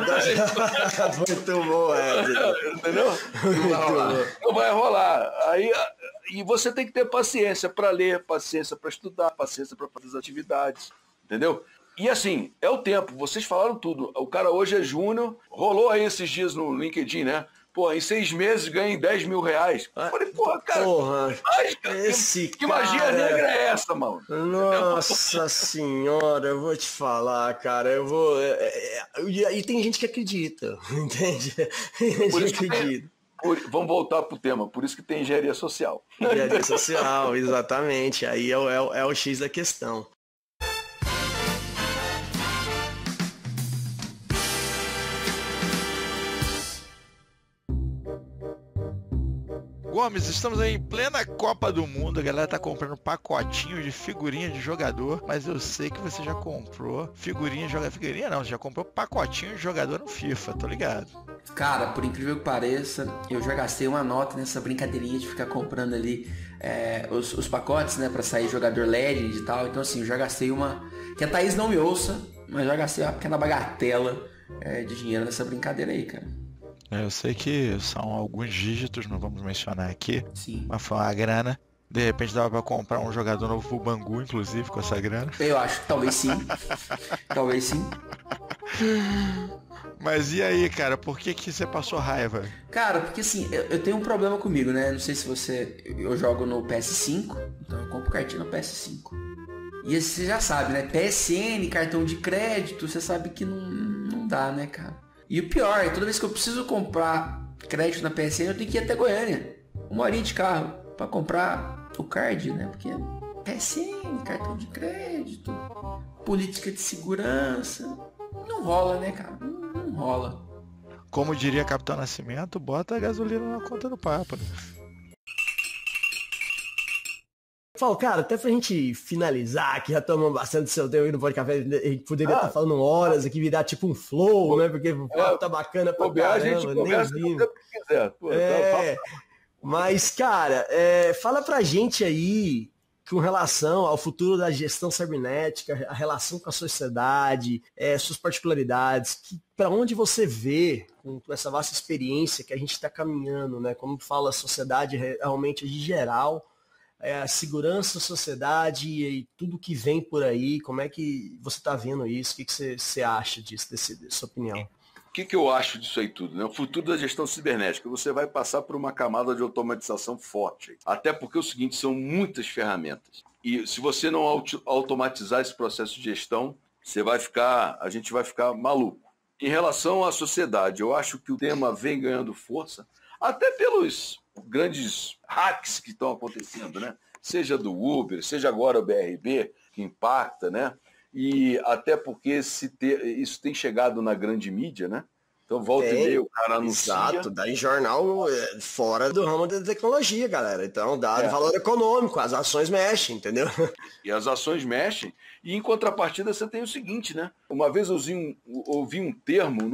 Speaker 4: Muito bom,
Speaker 5: entendeu? Não vai rolar. Aí, e você tem que ter paciência para ler, paciência para estudar, paciência para fazer as atividades, entendeu? E assim, é o tempo, vocês falaram tudo. O cara hoje é júnior, rolou aí esses dias no LinkedIn, né? Pô, em 6 meses ganhei 10 mil reais. Eu falei, cara, que magia negra é essa, mano?
Speaker 4: Nossa senhora, eu vou te falar, cara, e tem gente que acredita, entende?
Speaker 5: Por isso que acredita. Vamos voltar pro tema, por isso que tem engenharia social.
Speaker 4: Engenharia social, exatamente, aí é o X da questão.
Speaker 2: Gomes, estamos aí em plena Copa do Mundo, a galera tá comprando pacotinho de figurinha de jogador, mas eu sei que você já comprou figurinha não, você já comprou pacotinho de jogador no FIFA, tô ligado.
Speaker 3: Cara, por incrível que pareça, eu já gastei uma nota nessa brincadeirinha de ficar comprando ali os pacotes, né, pra sair jogador Legend e tal, então assim, eu já gastei que a Thaís não me ouça, mas já gastei uma pequena bagatela de dinheiro nessa brincadeira aí, cara.
Speaker 2: Eu sei que são alguns dígitos, não vamos mencionar aqui.
Speaker 3: Sim.
Speaker 2: Mas foi uma grana. De repente dava pra comprar um jogador novo pro Bangu, inclusive, com essa grana.
Speaker 3: Eu acho que talvez sim. Talvez sim.
Speaker 2: Mas e aí, cara, por que você passou raiva?
Speaker 3: Cara, porque assim, eu tenho um problema comigo, né? Não sei se eu jogo no PS5, então eu compro cartinha no PS5. E você já sabe, né? PSN, cartão de crédito, você sabe que não dá, né, cara? E o pior, toda vez que eu preciso comprar crédito na PSN, eu tenho que ir até Goiânia. 1 horinha de carro pra comprar o card, né? Porque PSN, cartão de crédito, política de segurança. Não rola, né, cara? Não rola.
Speaker 2: Como diria Capitão Nascimento, bota a gasolina na conta do papo, né?
Speaker 4: Falo, cara, até pra gente finalizar, que já tomamos bastante seu tempo aí no podcast, a gente poderia estar falando horas aqui, virar tipo um flow, né? Porque o papo tá bacana pra caramba, nem vindo. Mas, cara, fala pra gente aí, com relação ao futuro da gestão cibernética, a relação com a sociedade, suas particularidades, para onde você vê, com essa vasta experiência que a gente está caminhando, né? Como fala a sociedade realmente de geral, a segurança da sociedade e tudo que vem por aí, como é que você está vendo isso? O que você acha disso, dessa opinião?
Speaker 5: O que eu acho disso aí tudo? Né? O futuro da gestão cibernética, você vai passar por uma camada de automatização forte. Até porque é o seguinte, são muitas ferramentas. E se você não automatizar esse processo de gestão, a gente vai ficar maluco. Em relação à sociedade, eu acho que o tema vem ganhando força, até pelos grandes hacks que estão acontecendo, né? Seja do Uber, seja agora o BRB, que impacta, né? E até porque isso tem chegado na grande mídia, né? Então volta e meia o cara anuncia.
Speaker 4: Exato, dá em jornal fora do ramo da tecnologia, galera. Então dá valor econômico, as ações mexem, entendeu?
Speaker 5: E as ações mexem. E em contrapartida você tem o seguinte, né? Uma vez eu ouvi um termo numa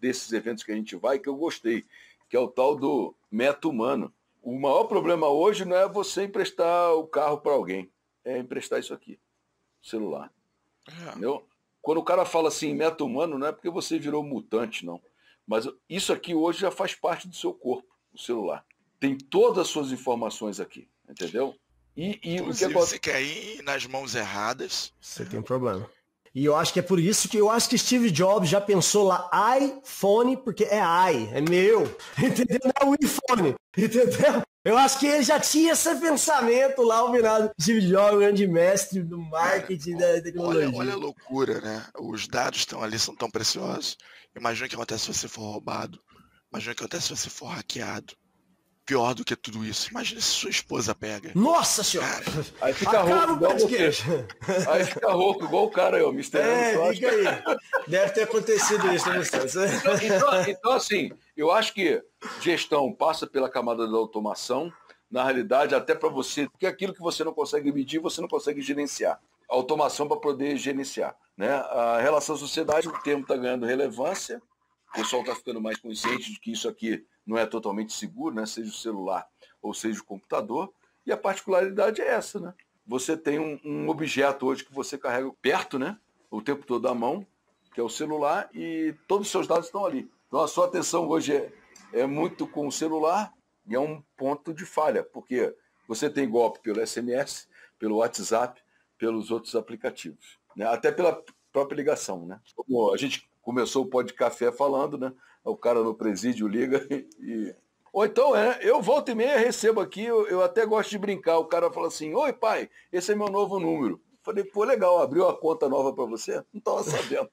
Speaker 5: desses eventos que a gente vai, que eu gostei, que é o tal do meta humano. O maior problema hoje não é você emprestar o carro para alguém, é emprestar isso aqui, celular. Entendeu? Quando o cara fala assim, meta humano, não é porque você virou mutante, não. Mas isso aqui hoje já faz parte do seu corpo, o celular. Tem todas as suas informações aqui, entendeu? E o que
Speaker 2: você quer ir nas mãos erradas.
Speaker 4: Você tem um problema. E eu acho que é por isso que eu acho que Steve Jobs já pensou lá iPhone, porque é é meu, entendeu? Não é o iPhone, entendeu? Eu acho que ele já tinha esse pensamento lá, o virado Steve Jobs, o grande mestre do marketing da tecnologia.
Speaker 2: Olha a loucura, né? Os dados estão ali, são tão preciosos. Imagina o que acontece se você for roubado. Imagina o que acontece se você for hackeado. Pior do que tudo isso. Imagina se sua esposa pega.
Speaker 4: Nossa senhora!
Speaker 5: Aí fica rouco igual você. Aí fica rouco igual o cara aí, o Mr.
Speaker 4: Fica aí. Deve ter acontecido isso, né,
Speaker 5: então, assim, eu acho que gestão passa pela camada da automação, na realidade, até para você, porque aquilo que você não consegue medir, você não consegue gerenciar. Automação para poder gerenciar. Né? A relação sociedade, o termo está ganhando relevância, o pessoal está ficando mais consciente de que isso aqui não é totalmente seguro, né? Seja o celular ou seja o computador, e a particularidade é essa, né? Você tem um objeto hoje que você carrega perto, né? O tempo todo à mão, que é o celular, e todos os seus dados estão ali. Então a sua atenção hoje é muito com o celular, e é um ponto de falha, porque você tem golpe pelo SMS, pelo WhatsApp, pelos outros aplicativos, né? Até pela própria ligação, né? Como a gente começou o Podcafé falando, né? O cara no presídio liga e... Ou então, eu volto e meia, recebo aqui, eu até gosto de brincar. O cara fala assim, oi pai, esse é meu novo número. Falei, pô, legal, abriu uma conta nova pra você? Não tava sabendo.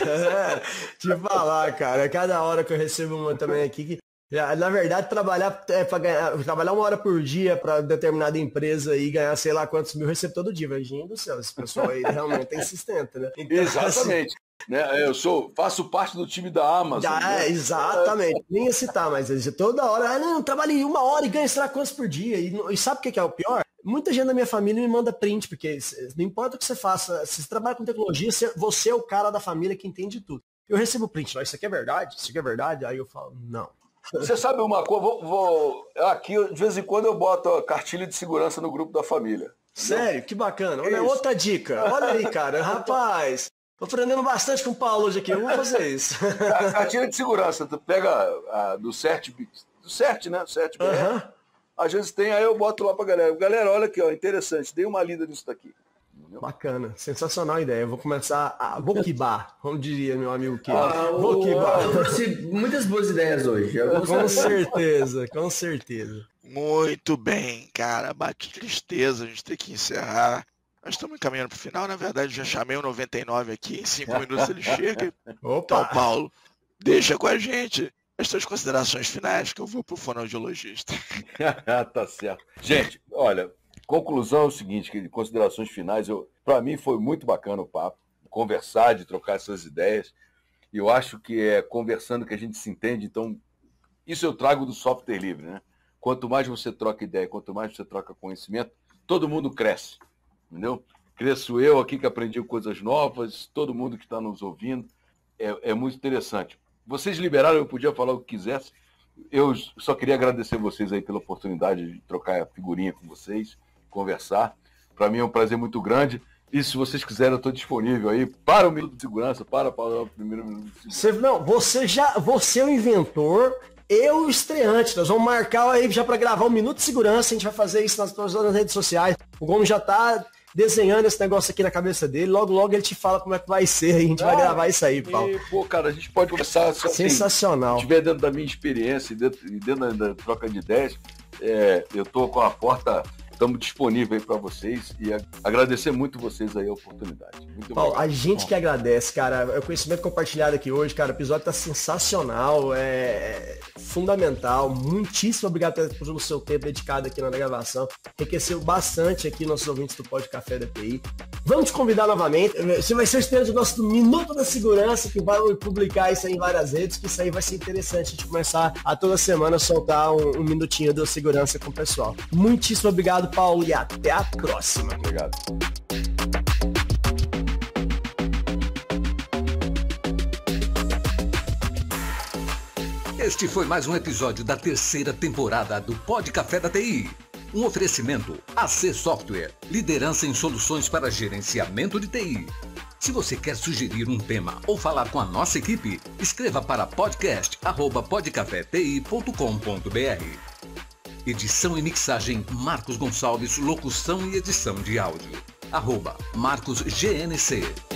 Speaker 4: Te falar, cara, cada hora que eu recebo uma também aqui, que na verdade, trabalhar uma hora por dia para determinada empresa e ganhar sei lá quantos mil, recebo todo dia. Virgínia do céu, esse pessoal aí realmente é insistente, né?
Speaker 5: Então, exatamente. Assim, né? Eu faço parte do time da Amazon.
Speaker 4: Né? Exatamente. Nem ia citar, mas toda hora, não, trabalhei 1 hora e ganho sei lá quantos por dia. E sabe o que é o pior? Muita gente da minha família me manda print, porque não importa o que você faça, se você trabalha com tecnologia, você é o cara da família que entende tudo. Eu recebo print, isso aqui é verdade? Isso aqui é verdade? Aí eu falo, não.
Speaker 5: Você sabe uma coisa, aqui de vez em quando eu boto a cartilha de segurança no grupo da família.
Speaker 4: Sério? Entendeu? Que bacana. Olha, outra dica. Olha aí, cara. Rapaz, tô aprendendo bastante com o Paulo hoje aqui. Eu vou fazer isso.
Speaker 5: A cartilha de segurança, tu pega do CERT, né? CERT BR. Às vezes tem, aí eu boto lá pra galera. Galera, olha aqui, ó, interessante. Dei uma lida nisso daqui.
Speaker 4: Bacana, sensacional a ideia. Eu vou começar a boquibar, como diria meu amigo que boquibar.
Speaker 3: Muitas boas ideias hoje.
Speaker 4: Com certeza.
Speaker 2: Muito bem, cara. Bate tristeza a gente ter que encerrar. Nós estamos caminhando pro final. Na verdade, já chamei o 99 aqui. Em 5 minutos ele chega.
Speaker 4: Opa.
Speaker 2: Então, Paulo, deixa com a gente as suas considerações finais, que eu vou pro fonoaudiologista.
Speaker 5: Tá certo. Gente, olha... Conclusão é o seguinte, que considerações finais, para mim foi muito bacana o papo, conversar, de trocar essas ideias, e eu acho que é conversando que a gente se entende, então isso eu trago do software livre, né? Quanto mais você troca ideia, quanto mais você troca conhecimento, todo mundo cresce, entendeu? Cresço eu aqui que aprendi coisas novas, todo mundo que está nos ouvindo, é muito interessante. Vocês liberaram, eu podia falar o que quisesse, eu só queria agradecer vocês aí pela oportunidade de trocar a figurinha com vocês, conversar. Para mim é um prazer muito grande. E se vocês quiserem, eu estou disponível aí para o Minuto de Segurança, para o primeiro Minuto de Segurança.
Speaker 4: Você é o inventor, eu o estreante. Nós vamos marcar aí já para gravar o Minuto de Segurança. A gente vai fazer isso nas redes sociais. O Gomes já está desenhando esse negócio aqui na cabeça dele. Logo, logo ele te fala como é que vai ser. A gente vai gravar isso aí, Paulo.
Speaker 5: Pô, cara, a gente pode conversar.
Speaker 4: Sensacional.
Speaker 5: Se estiver dentro da minha experiência e dentro da troca de ideias, eu estou com a porta... Estamos disponíveis aí para vocês e agradecer muito vocês aí a oportunidade. Muito
Speaker 4: Paulo, a gente que agradece, cara. O conhecimento compartilhado aqui hoje, cara, o episódio tá sensacional, fundamental. Muitíssimo obrigado pelo seu tempo dedicado aqui na gravação. Enriqueceu bastante aqui nossos ouvintes do Podcafé da TI. Vamos te convidar novamente. Você vai ser estreante do nosso Minuto da Segurança, que vai publicar isso aí em várias redes, que isso aí vai ser interessante a gente começar a toda semana soltar um minutinho da segurança com o pessoal. Muitíssimo obrigado, Paulo, e até a próxima.
Speaker 5: Obrigado.
Speaker 6: Este foi mais um episódio da 3ª temporada do Pod Café da TI. Um oferecimento AC Software, liderança em soluções para gerenciamento de TI. Se você quer sugerir um tema ou falar com a nossa equipe, escreva para podcast@podcafeti.com.br. Edição e mixagem Marcos Gonçalves, locução e edição de áudio @MarcosGNC.